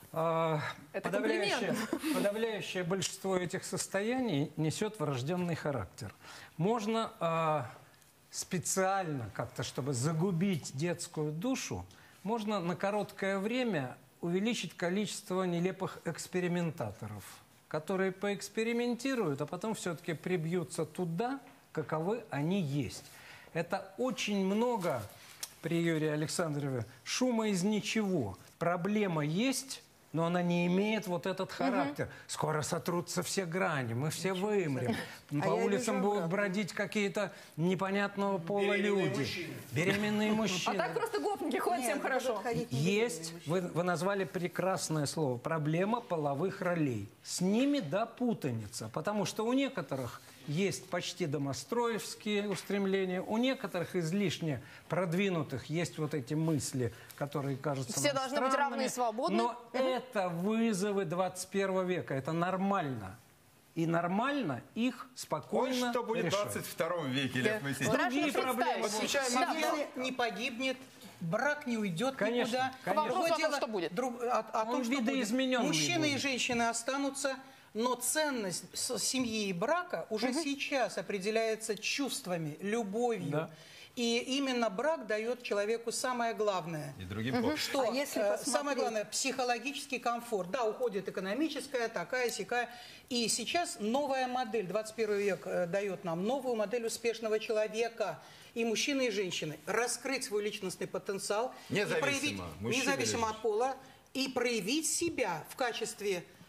А, Это подавляющее, подавляющее большинство этих состояний несет врожденный характер. Можно а, специально как-то, чтобы загубить детскую душу, можно на короткое время увеличить количество нелепых экспериментаторов, которые поэкспериментируют, а потом все-таки прибьются туда, каковы они есть. Это очень много, при Юрии Александрове, шума из ничего. Проблема есть, но она не имеет вот этот характер. Скоро сотрутся все грани, мы все вымрем. По А я улицам вижу будут обратно. бродить какие-то непонятного пола Беременные люди. мужчины. Беременные А мужчины. так просто гопники ходят, всем хорошо. Есть, вы, вы назвали прекрасное слово, проблема половых ролей. С ними, да, путаница, потому что у некоторых есть почти домостроевские устремления, у некоторых излишне продвинутых есть вот эти мысли, которые кажутся Все нам должны быть странными. равны и свободны. Но это вызовы двадцать первого века, это нормально. И нормально их Вот спокойно что будет в решать. двадцать втором веке, Лев Моисеевич. Другие проблемы. представить. Если не погибнет, брак не уйдет Конечно, никуда. конечно. Вопрос Другое о том, дело- что будет. друг- о, о Он том, что будет. видоизмененный Мужчины и будет. женщины останутся, но ценность с- семьи и брака уже сейчас определяется чувствами, любовью. Да. И именно брак дает человеку самое главное. И другим тоже. Что А если э, посмотреть- самое главное, психологический комфорт. Да, уходит экономическая, такая, сякая. И сейчас новая модель, двадцать первый век э, дает нам новую модель успешного человека. И мужчины, и женщины. Раскрыть свой личностный потенциал. Независимо, И проявить, мужчина или независимо от пола. И проявить себя в качестве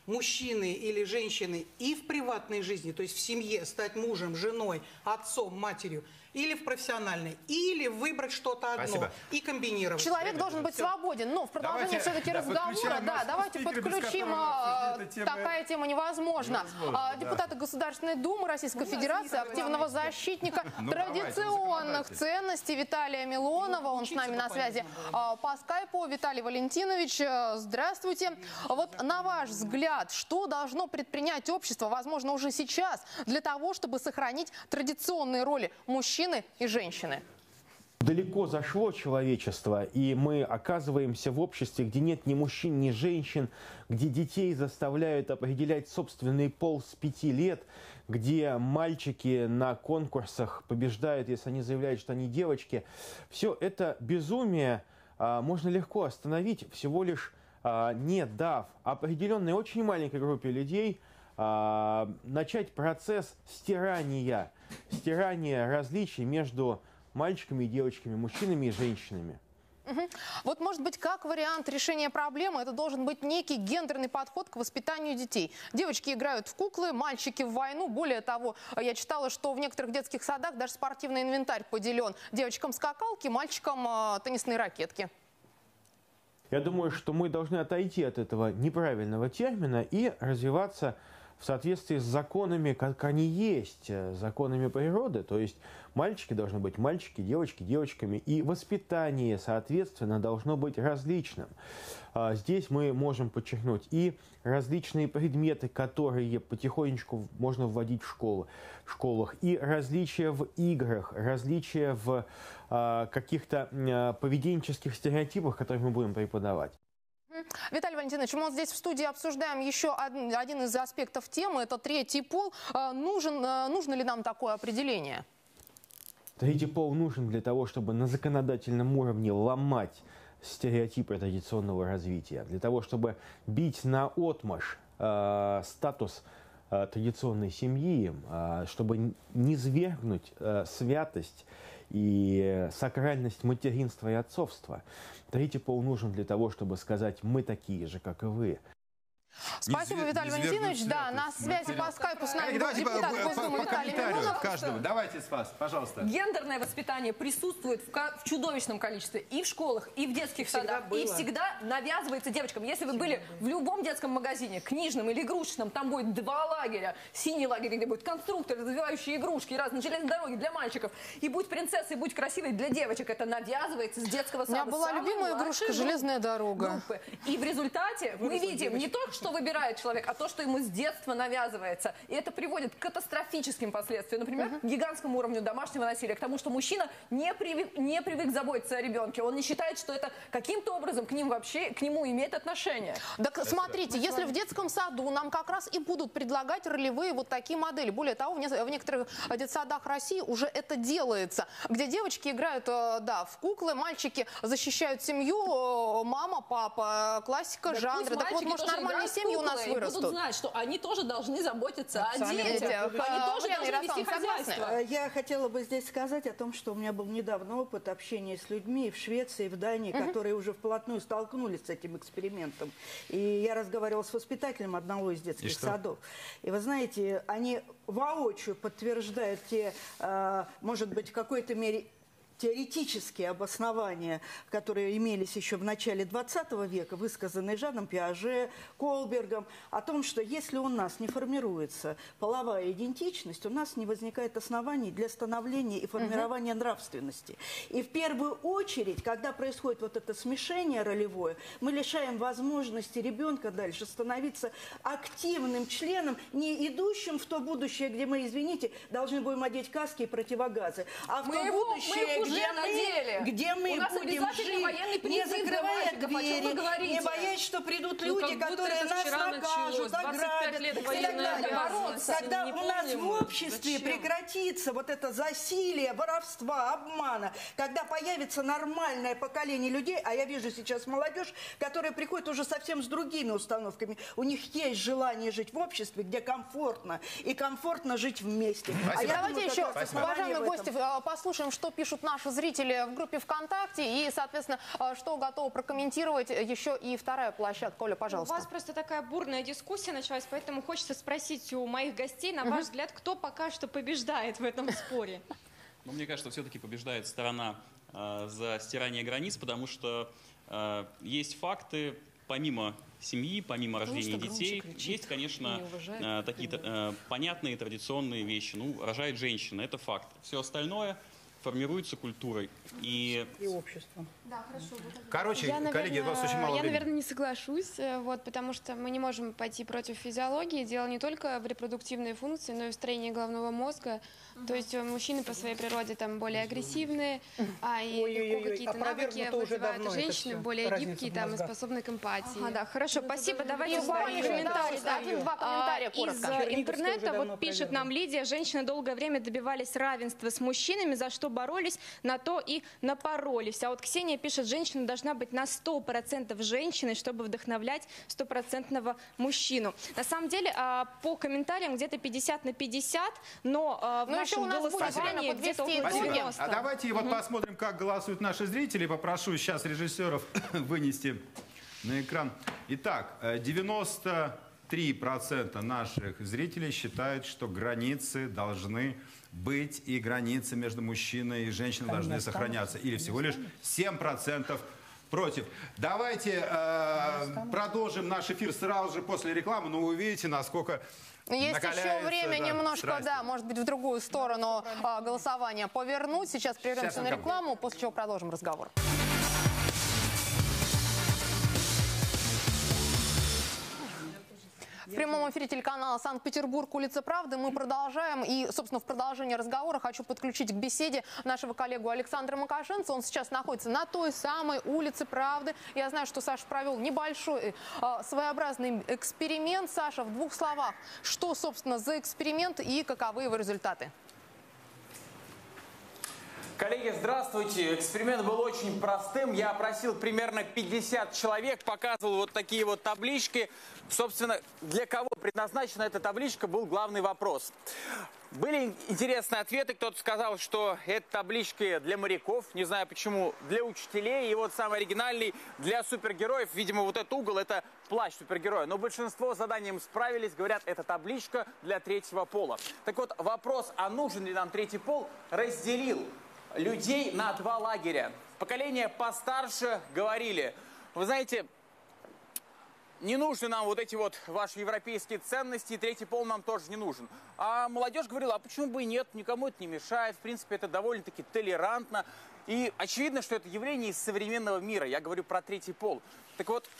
мужчины или женщины и в приватной жизни, то есть в семье, стать мужем, женой, отцом, матерью, или в профессиональной, или выбрать что-то одно. Спасибо. И комбинировать. Человек должен быть свободен. Но в продолжение Давайте, все-таки да, разговора, подключаем да, нашего давайте спикера, без подключим. которого а, эта тема Такая тема невозможна. невозможна, А, да. Депутаты Государственной Думы Российской Федерации, активного защитника Ну, давайте, традиционных законодатель. ценностей Виталия Милонова. Он с нами на связи а, по скайпу. Виталий Валентинович, а, здравствуйте. Вот на ваш взгляд, что должно предпринять общество, возможно, уже сейчас, для того, чтобы сохранить традиционные роли мужчины и женщины? Далеко зашло человечество, и мы оказываемся в обществе, где нет ни мужчин, ни женщин, где детей заставляют определять собственный пол с пяти лет, где мальчики на конкурсах побеждают, если они заявляют, что они девочки. Все это безумие а, можно легко остановить, всего лишь а, не дав определенной очень маленькой группе людей а, начать процесс стирания, стирания различий между мальчиками и девочками, мужчинами и женщинами. Угу. Вот, может быть, как вариант решения проблемы, это должен быть некий гендерный подход к воспитанию детей. Девочки играют в куклы, мальчики в войну. Более того, я читала, что в некоторых детских садах даже спортивный инвентарь поделен. Девочкам скакалки, мальчикам э, теннисные ракетки. Я думаю, что мы должны отойти от этого неправильного термина и развиваться в соответствии с законами, как они есть, законами природы. То есть мальчики должны быть мальчики, девочки девочками. И воспитание, соответственно, должно быть различным. Здесь мы можем подчеркнуть и различные предметы, которые потихонечку можно вводить в школы, в школах, и различия в играх, различия в каких-то поведенческих стереотипах, которые мы будем преподавать. Виталий Валентинович, мы вот здесь в студии обсуждаем еще один, один из аспектов темы, это третий пол. Нужен, нужно ли нам такое определение? Третий пол нужен для того, чтобы на законодательном уровне ломать стереотипы традиционного развития, для того, чтобы бить наотмашь э, статус э, традиционной семьи, э, чтобы низвергнуть э, святость и сакральность материнства и отцовства. Третий пол нужен для того, чтобы сказать: мы такие же, как и вы. Спасибо, Виталий Валентинович. Да, на связи по скайпу с нами Давайте по, депутат по, Госдумы по Виталий комментарию Милонов. каждому. Давайте с вас, пожалуйста. Гендерное воспитание присутствует в, ка- в чудовищном количестве и в школах, и в детских садах, было. и всегда навязывается девочкам. Если вы были в любом детском магазине, книжном или игрушечном, там будет два лагеря. Синий лагерь, где будет конструктор, развивающие игрушки, разные железные дороги для мальчиков. И будь принцессой, будь красивой для девочек. Это навязывается с детского сада. У меня была Самой любимая младшей игрушка группы. «Железная дорога». Группы. И в результате мы видим не то, что выбирает человек, а то, что ему с детства навязывается. И это приводит к катастрофическим последствиям. Например, uh-huh. к гигантскому уровню домашнего насилия, к тому, что мужчина не привык, не привык заботиться о ребенке. Он не считает, что это каким-то образом к ним вообще, к нему имеет отношение. Так смотрите, если в детском саду нам как раз и будут предлагать ролевые вот такие модели. Более того, в, не, в некоторых детсадах России уже это делается, где девочки играют, да, в куклы, мальчики защищают семью, мама, папа, классика Да жанра. Так вот, может, нормальные семьи у нас вырастут. Будут знать, что они тоже должны заботиться о Сами детях. дети. Они А, тоже Марьяна должны вести Ярославовна, хозяйство. согласны? Я хотела бы здесь сказать о том, что у меня был недавно опыт общения с людьми в Швеции, в Дании, uh-huh. которые уже вплотную столкнулись с этим экспериментом. И я разговаривала с воспитателем одного из детских садов. И вы знаете, они воочию подтверждают те, э, может быть, в какой-то мере теоретические обоснования, которые имелись еще в начале двадцатого века, высказанные Жаном Пиаже, Колбергом, о том, что если у нас не формируется половая идентичность, у нас не возникает оснований для становления и формирования угу. нравственности. И в первую очередь, когда происходит вот это смешение ролевое, мы лишаем возможности ребенка дальше становиться активным членом, не идущим в то будущее, где мы, извините, должны будем одеть каски и противогазы, а в мы то его, будущее, где мы, где мы будем жить, не закрывая двери, не боясь, что придут люди, ну, которые нас накажут, ограбят и так далее. баланса. Когда Не у нас помним в мы. обществе Зачем? прекратится вот это засилие, воровства, обмана, когда появится нормальное поколение людей, а я вижу сейчас молодежь, которая приходит уже совсем с другими установками. У них есть желание жить в обществе, где комфортно, и комфортно жить вместе. А я Давайте думаю, еще, как раз уважаемые в этом. гости, послушаем, что пишут наши зрители в группе ВКонтакте и, соответственно, что готовы прокомментировать еще и вторая площадка. Оля, пожалуйста. У вас просто такая бурная дискуссия началась, поэтому хочется спросить у моих гостей, на ваш взгляд, кто пока что побеждает в этом споре? Ну, мне кажется, все-таки побеждает сторона э, за стирание границ, потому что э, есть факты, помимо семьи, помимо Потому рождения что детей, громче кричит, есть, конечно, не уважает э, такие э, понятные традиционные вещи. Ну, рожает женщина, это факт. Все остальное формируется культурой. И, и обществом. Да, хорошо. Короче, я, наверное, коллеги, у вас очень мало Я, времени. наверное, не соглашусь, э, вот, потому что мы не можем пойти против физиологии. Дело не только в репродуктивной функции, но и в строении головного мозга. То есть э, мужчины по своей природе там более агрессивные, а и легко какие-то навыки вызывают у женщины, более гибкие там, и способны к эмпатии. Ага, да, хорошо, спасибо. Давайте И комментарий. комментарий, да, один-два комментария, А, коротко. Из Черниковская интернета уже давно вот пишет проверена. нам Лидия, женщины долгое время добивались равенства с мужчинами, за что боролись, на то и напоролись. А вот Ксения пишет, женщина должна быть на сто процентов женщиной, чтобы вдохновлять стопроцентного мужчину. На самом деле, а, по комментариям где-то пятьдесят на пятьдесят, но а, в Но еще нашем у нас будет голосовании время где-то подвести около итоги. девяноста. А давайте вот посмотрим, как голосуют наши зрители. Попрошу сейчас режиссеров вынести на экран. Итак, э, девяносто три процента наших зрителей считают, что границы должны быть, и границы между мужчиной и женщиной должны сохраняться. Или всего лишь семь процентов против. Давайте э, продолжим наш эфир сразу же после рекламы, но вы увидите, насколько Есть еще накаляется, время да, немножко, страсти. да, может быть, в другую сторону а, голосования повернуть. Сейчас прервемся Сейчас на мы рекламу, после чего продолжим разговор. В прямом эфире телеканала «Санкт-Петербург. Улица Правды» мы продолжаем. И, собственно, в продолжение разговора хочу подключить к беседе нашего коллегу Александра Макашенца. Он сейчас находится на той самой улице Правды. Я знаю, что Саша провел небольшой э, своеобразный эксперимент. Саша, в двух словах, что, собственно, за эксперимент и каковы его результаты? Коллеги, здравствуйте. Эксперимент был очень простым. Я опросил примерно пятьдесят человек, показывал вот такие вот таблички. Собственно, для кого предназначена эта табличка, был главный вопрос. Были интересные ответы. Кто-то сказал, что это таблички для моряков, не знаю почему, для учителей. И вот самый оригинальный для супергероев. Видимо, вот этот угол – это плащ супергероя. Но большинство с заданием справились. Говорят, это табличка для третьего пола. Так вот, вопрос, а нужен ли нам третий пол, разделил людей на два лагеря. Поколение постарше говорили, вы знаете, не нужны нам вот эти вот ваши европейские ценности, и третий пол нам тоже не нужен. А молодежь говорила, а почему бы и нет, никому это не мешает, в принципе, это довольно-таки толерантно. И очевидно, что это явление из современного мира, я говорю про третий пол. Так вот,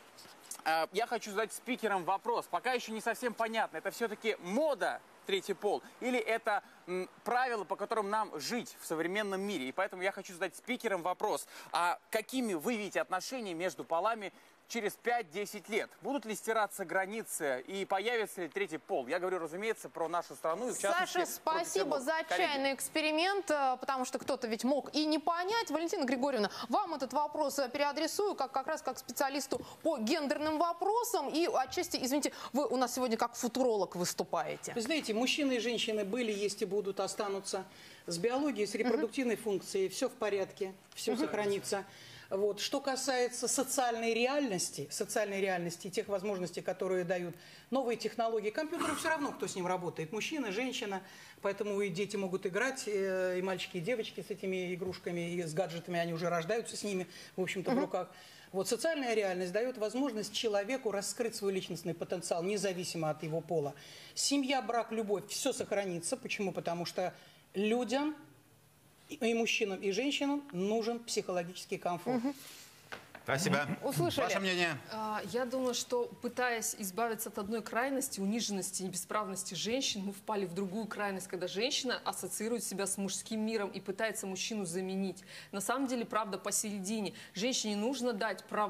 я хочу задать спикерам вопрос, пока еще не совсем понятно, это все-таки мода, третий пол, или это м, правила, по которым нам жить в современном мире. И поэтому я хочу задать спикерам вопрос, а какими вы видите отношения между полами через пять-десять лет? Будут ли стираться границы и появится ли третий пол? Я говорю, разумеется, про нашу страну. И в частности, Саша, спасибо за отчаянный коллеги. эксперимент, потому что кто-то ведь мог и не понять. Валентина Григорьевна, вам этот вопрос переадресую, как, как раз как специалисту по гендерным вопросам. И отчасти, извините, вы у нас сегодня как футуролог выступаете. Вы знаете, мужчины и женщины были, есть и будут, останутся. С биологией, с репродуктивной uh-huh. функцией все в порядке, все uh-huh. сохранится. Вот. Что касается социальной реальности, социальной реальности, тех возможностей, которые дают новые технологии, компьютеру все равно, кто с ним работает, мужчина, женщина, поэтому и дети могут играть, и мальчики, и девочки с этими игрушками, и с гаджетами, они уже рождаются с ними, в общем-то, в руках. Вот социальная реальность дает возможность человеку раскрыть свой личностный потенциал, независимо от его пола. Семья, брак, любовь, все сохранится. Почему? Потому что людям, и мужчинам, и женщинам нужен психологический комфорт. Угу. Спасибо. Услышали. Ваше мнение? Я думаю, что, пытаясь избавиться от одной крайности, униженности и бесправности женщин, мы впали в другую крайность, когда женщина ассоциирует себя с мужским миром и пытается мужчину заменить. На самом деле, правда посередине. Женщине нужно дать права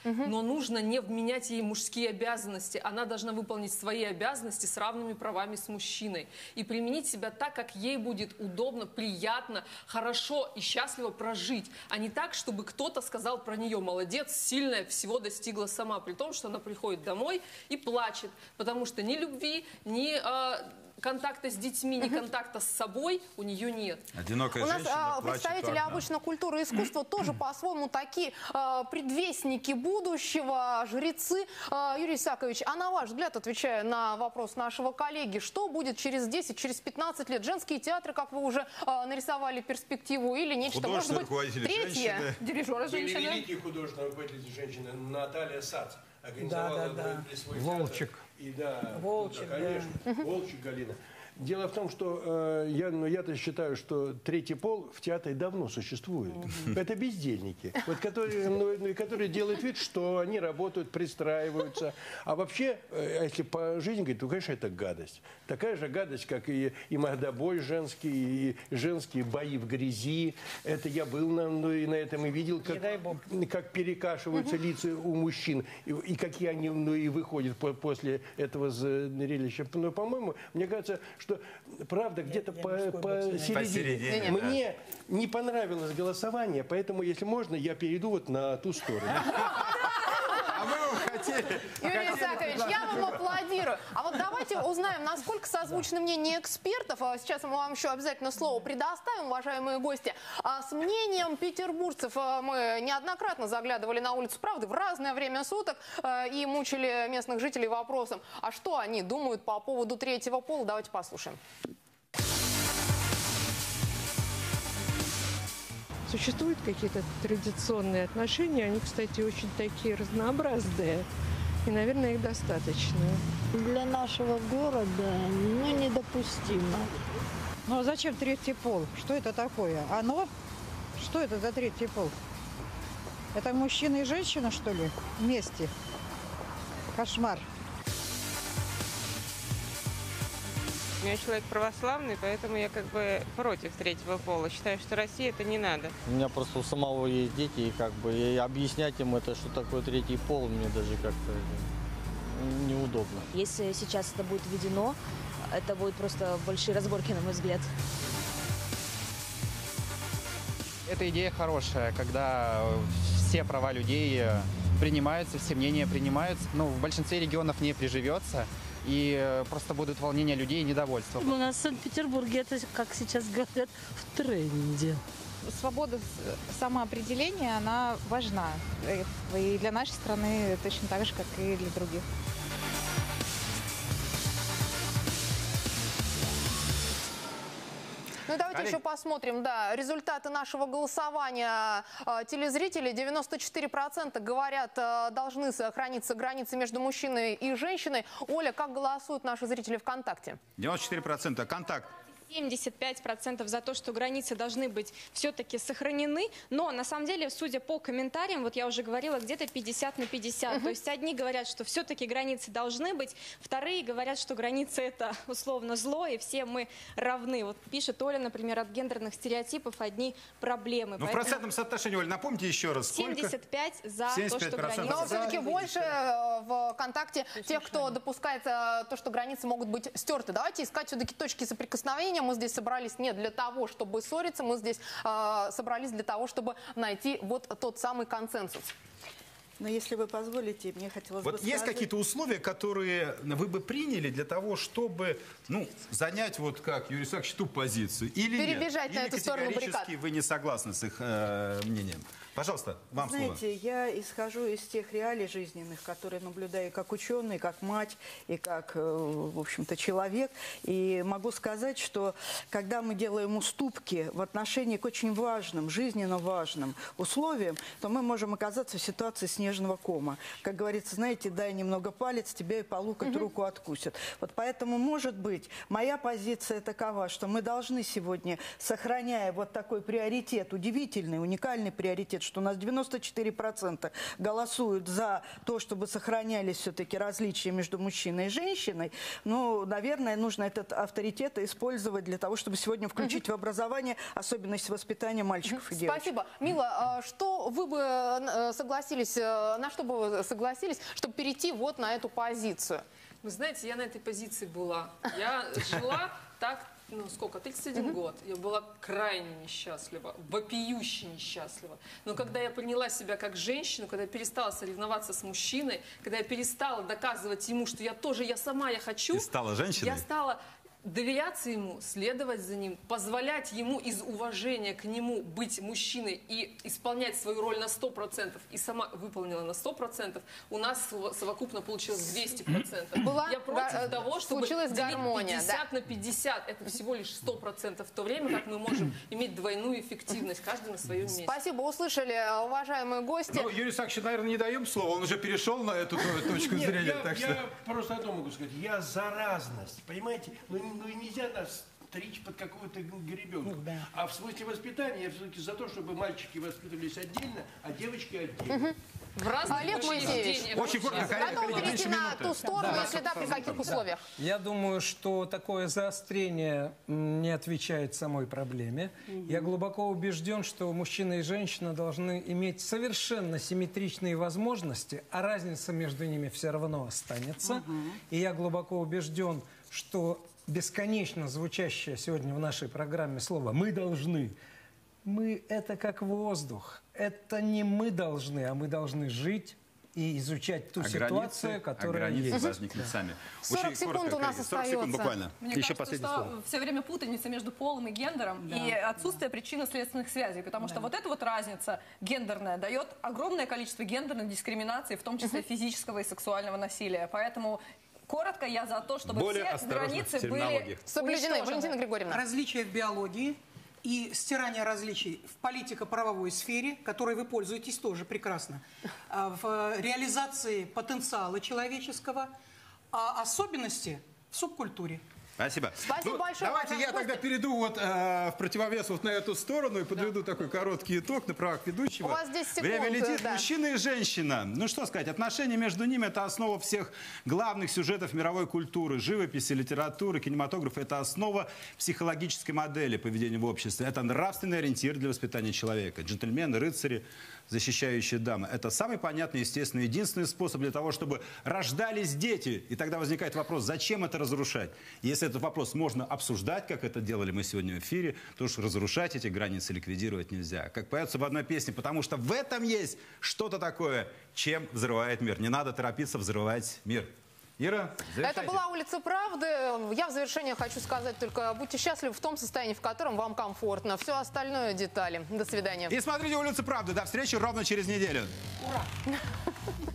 но нужно не вменять ей мужские обязанности. Она должна выполнить свои обязанности с равными правами с мужчиной и применить себя так, как ей будет удобно, приятно, хорошо и счастливо прожить, а не так, чтобы кто-то сказал про нее: молодец, сильная, всего достигла сама, при том, что она приходит домой и плачет, потому что ни любви, ни э, контакта с детьми, ни контакта с собой у нее нет. Одинокая у нас женщина а, плачет представители одна. обычно культуры и искусства тоже по-своему такие а, предвестники будущего, жрецы. А, Юрий Исакович, а на ваш взгляд, отвечая на вопрос нашего коллеги, что будет через десять, через пятнадцать лет? Женские театры, как вы уже а, нарисовали перспективу, или нечто, может быть, третье? Дирижера женщины. Или великий художественный руководитель женщины Наталья Сац организовала Да, да, да. свой Волчек. театр. И да, Волчек, да, конечно. да. Волчек Галина. Дело в том, что э, я, ну, я-то считаю, что третий пол в театре давно существует. Mm-hmm. Это бездельники, вот, которые, ну, которые делают вид, что они работают, пристраиваются. А вообще, э, если по жизни говорить, то, конечно, это гадость. Такая же гадость, как и, и мордобой женский, и женские бои в грязи. Это я был на, ну, и на этом и видел, как, как перекашиваются mm-hmm. лица у мужчин. И, и какие они, ну, и выходят по, после этого зрелища. Но, по-моему, мне кажется, что правда где-то по, по середине. Посередине, Мне да. не понравилось голосование, поэтому, если можно, я перейду вот на ту сторону. А мы хотели... Юрий Исакович, я вам аплодирую. А вот давайте узнаем, насколько созвучны мнения экспертов. Сейчас мы вам еще обязательно слово предоставим, уважаемые гости. А с мнением петербуржцев мы неоднократно заглядывали на улицу Правды в разное время суток и мучили местных жителей вопросом, а что они думают по поводу третьего пола. Давайте послушаем. Существуют какие-то традиционные отношения, они, кстати, очень такие разнообразные, и, наверное, их достаточно. Для нашего города, ну, недопустимо. Ну, а зачем третий пол? Что это такое? Оно? Что это за третий пол? Это мужчина и женщина, что ли, вместе? Кошмар. Я человек православный, поэтому я как бы против третьего пола. Считаю, что России это не надо. У меня просто у самого есть дети, и как бы и объяснять им это, что такое третий пол, мне даже как-то неудобно. Если сейчас это будет введено, это будут просто большие разборки, на мой взгляд. Эта идея хорошая, когда все права людей принимаются, все мнения принимаются. Ну, в большинстве регионов не приживется. И просто будут волнения людей и недовольство. У нас в Санкт-Петербурге это, как сейчас говорят, в тренде. Свобода самоопределения, она важна. И для нашей страны точно так же, как и для других. Ну, давайте Олег. еще посмотрим, да, результаты нашего голосования. Телезрители девяносто четыре процента говорят, должны сохраниться границы между мужчиной и женщиной. Оля, как голосуют наши зрители ВКонтакте? девяносто четыре процента контакт. семьдесят пять процентов за то, что границы должны быть все-таки сохранены, но на самом деле, судя по комментариям, вот я уже говорила, где-то пятьдесят на пятьдесят. Uh-huh. То есть одни говорят, что все-таки границы должны быть, вторые говорят, что границы это условно зло, и все мы равны. Вот пишет Оля, например, от гендерных стереотипов одни проблемы. Ну, Поэтому... в процентном соотношении, Оль, напомните еще раз, сколько? семьдесят пять за семьдесят пять то, что границы. Но все-таки больше в ВКонтакте тех, кто допускает то, что границы могут быть стерты. Давайте искать все-таки точки соприкосновения. Мы здесь собрались не для того, чтобы ссориться, мы здесь э, собрались для того, чтобы найти вот тот самый консенсус. Но если вы позволите, мне хотелось вот бы есть сказать... какие-то условия, которые вы бы приняли для того, чтобы, ну, занять, вот как Юрий Исаакович, ту позицию? Или перебежать нет? на Или эту сторону баррикад? Категорически вы не согласны с их э, мнением? Пожалуйста, вам Знаете, слово. я исхожу из тех реалий жизненных, которые наблюдаю как ученый, как мать и как, в общем-то, человек. И могу сказать, что когда мы делаем уступки в отношении к очень важным, жизненно важным условиям, то мы можем оказаться в ситуации снежного кома. Как говорится, знаете, дай немного палец, тебя и по локоть угу. руку откусят. Вот поэтому, может быть, моя позиция такова, что мы должны сегодня, сохраняя вот такой приоритет, удивительный, уникальный приоритет что у нас девяносто четыре процента голосуют за то, чтобы сохранялись все-таки различия между мужчиной и женщиной, ну, наверное, нужно этот авторитет использовать для того, чтобы сегодня включить в образование особенности воспитания мальчиков и девочек. Спасибо. Мила, что вы бы согласились, на что бы вы согласились, чтобы перейти вот на эту позицию? Вы знаете, я на этой позиции была. Я жила так, ну сколько, тридцать один Мгм. год. Я была крайне несчастлива, вопиюще несчастлива. Но когда я поняла себя как женщину, когда я перестала соревноваться с мужчиной, когда я перестала доказывать ему, что я тоже, я сама, я хочу. Ты стала женщиной? Я стала доверяться ему, следовать за ним, позволять ему из уважения к нему быть мужчиной и исполнять свою роль на сто процентов, и сама выполнила на сто процентов, у нас совокупно получилось двести процентов. Была Я против га- того, чтобы случилась делить гармония, пятьдесят на пятьдесят. Это всего лишь сто процентов. В то время как мы можем иметь двойную эффективность, каждый на своем месте. Спасибо, услышали, уважаемые гости. Ну, Юрию Исааковичу, наверное, не даем слова, он уже перешел на эту точку Нет, зрения. я, так я что... просто одно могу сказать. Я за разность, понимаете? Ну, ну и нельзя нас стричь под какого-то гребенку. А в смысле воспитания я все-таки за то, чтобы мальчики воспитывались отдельно, а девочки отдельно. В разных Олег Моисеевич, Очень коротко, коллега, готов коллега, перейти меньше на минуты. ту сторону, Да. если да, при каких условиях? Я думаю, что такое заострение м, не отвечает самой проблеме. Я глубоко убежден, что мужчина и женщина должны иметь совершенно симметричные возможности, а разница между ними все равно останется. И я глубоко убежден, что бесконечно звучащее сегодня в нашей программе слово «мы должны», мы – это как воздух. Это не мы должны, а мы должны жить и изучать ту А ситуацию, границы, а которая границы есть. возникнут сами. сорок Очень секунд коротко, у нас коллеги, сорок секунд остается. буквально. Мне Еще кажется, последнее что слово. все время путаница между полом и гендером Да. и отсутствие причинно-следственных связей, потому что вот эта вот разница гендерная дает огромное количество гендерной дискриминации, в том числе физического и сексуального насилия. Поэтому коротко я за то, чтобы Более все осторожно в границы терминологии. были Соблюдены. уничтожены. Валентина Григорьевна. Различия в биологии и стирание различий в политико-правовой сфере, которой вы пользуетесь тоже прекрасно, а в реализации потенциала человеческого, а особенности в субкультуре. Спасибо. Спасибо большое, Давайте я уважаемые тогда перейду вот э, в противовес вот на эту сторону и подведу такой короткий итог на правах ведущего. У вас десять секунд, Время летит. да. Мужчина и женщина. Ну что сказать, отношения между ними – это основа всех главных сюжетов мировой культуры. Живописи, литературы, кинематографа – это основа психологической модели поведения в обществе. Это нравственный ориентир для воспитания человека. Джентльмены, рыцари, защищающие дамы. Это самый понятный, естественный, единственный способ для того, чтобы рождались дети. И тогда возникает вопрос, зачем это разрушать? Если этот вопрос можно обсуждать, как это делали мы сегодня в эфире, то уж разрушать эти границы, ликвидировать нельзя. Как поется в одной песне, потому что в этом есть что-то такое, чем взрывает мир. Не надо торопиться взрывать мир. Ира, завершайте. Это была «Улица правды». Я в завершение хочу сказать только, будьте счастливы в том состоянии, в котором вам комфортно. Все остальное детали. До свидания. И смотрите «Улицу правды». До встречи ровно через неделю. Ура!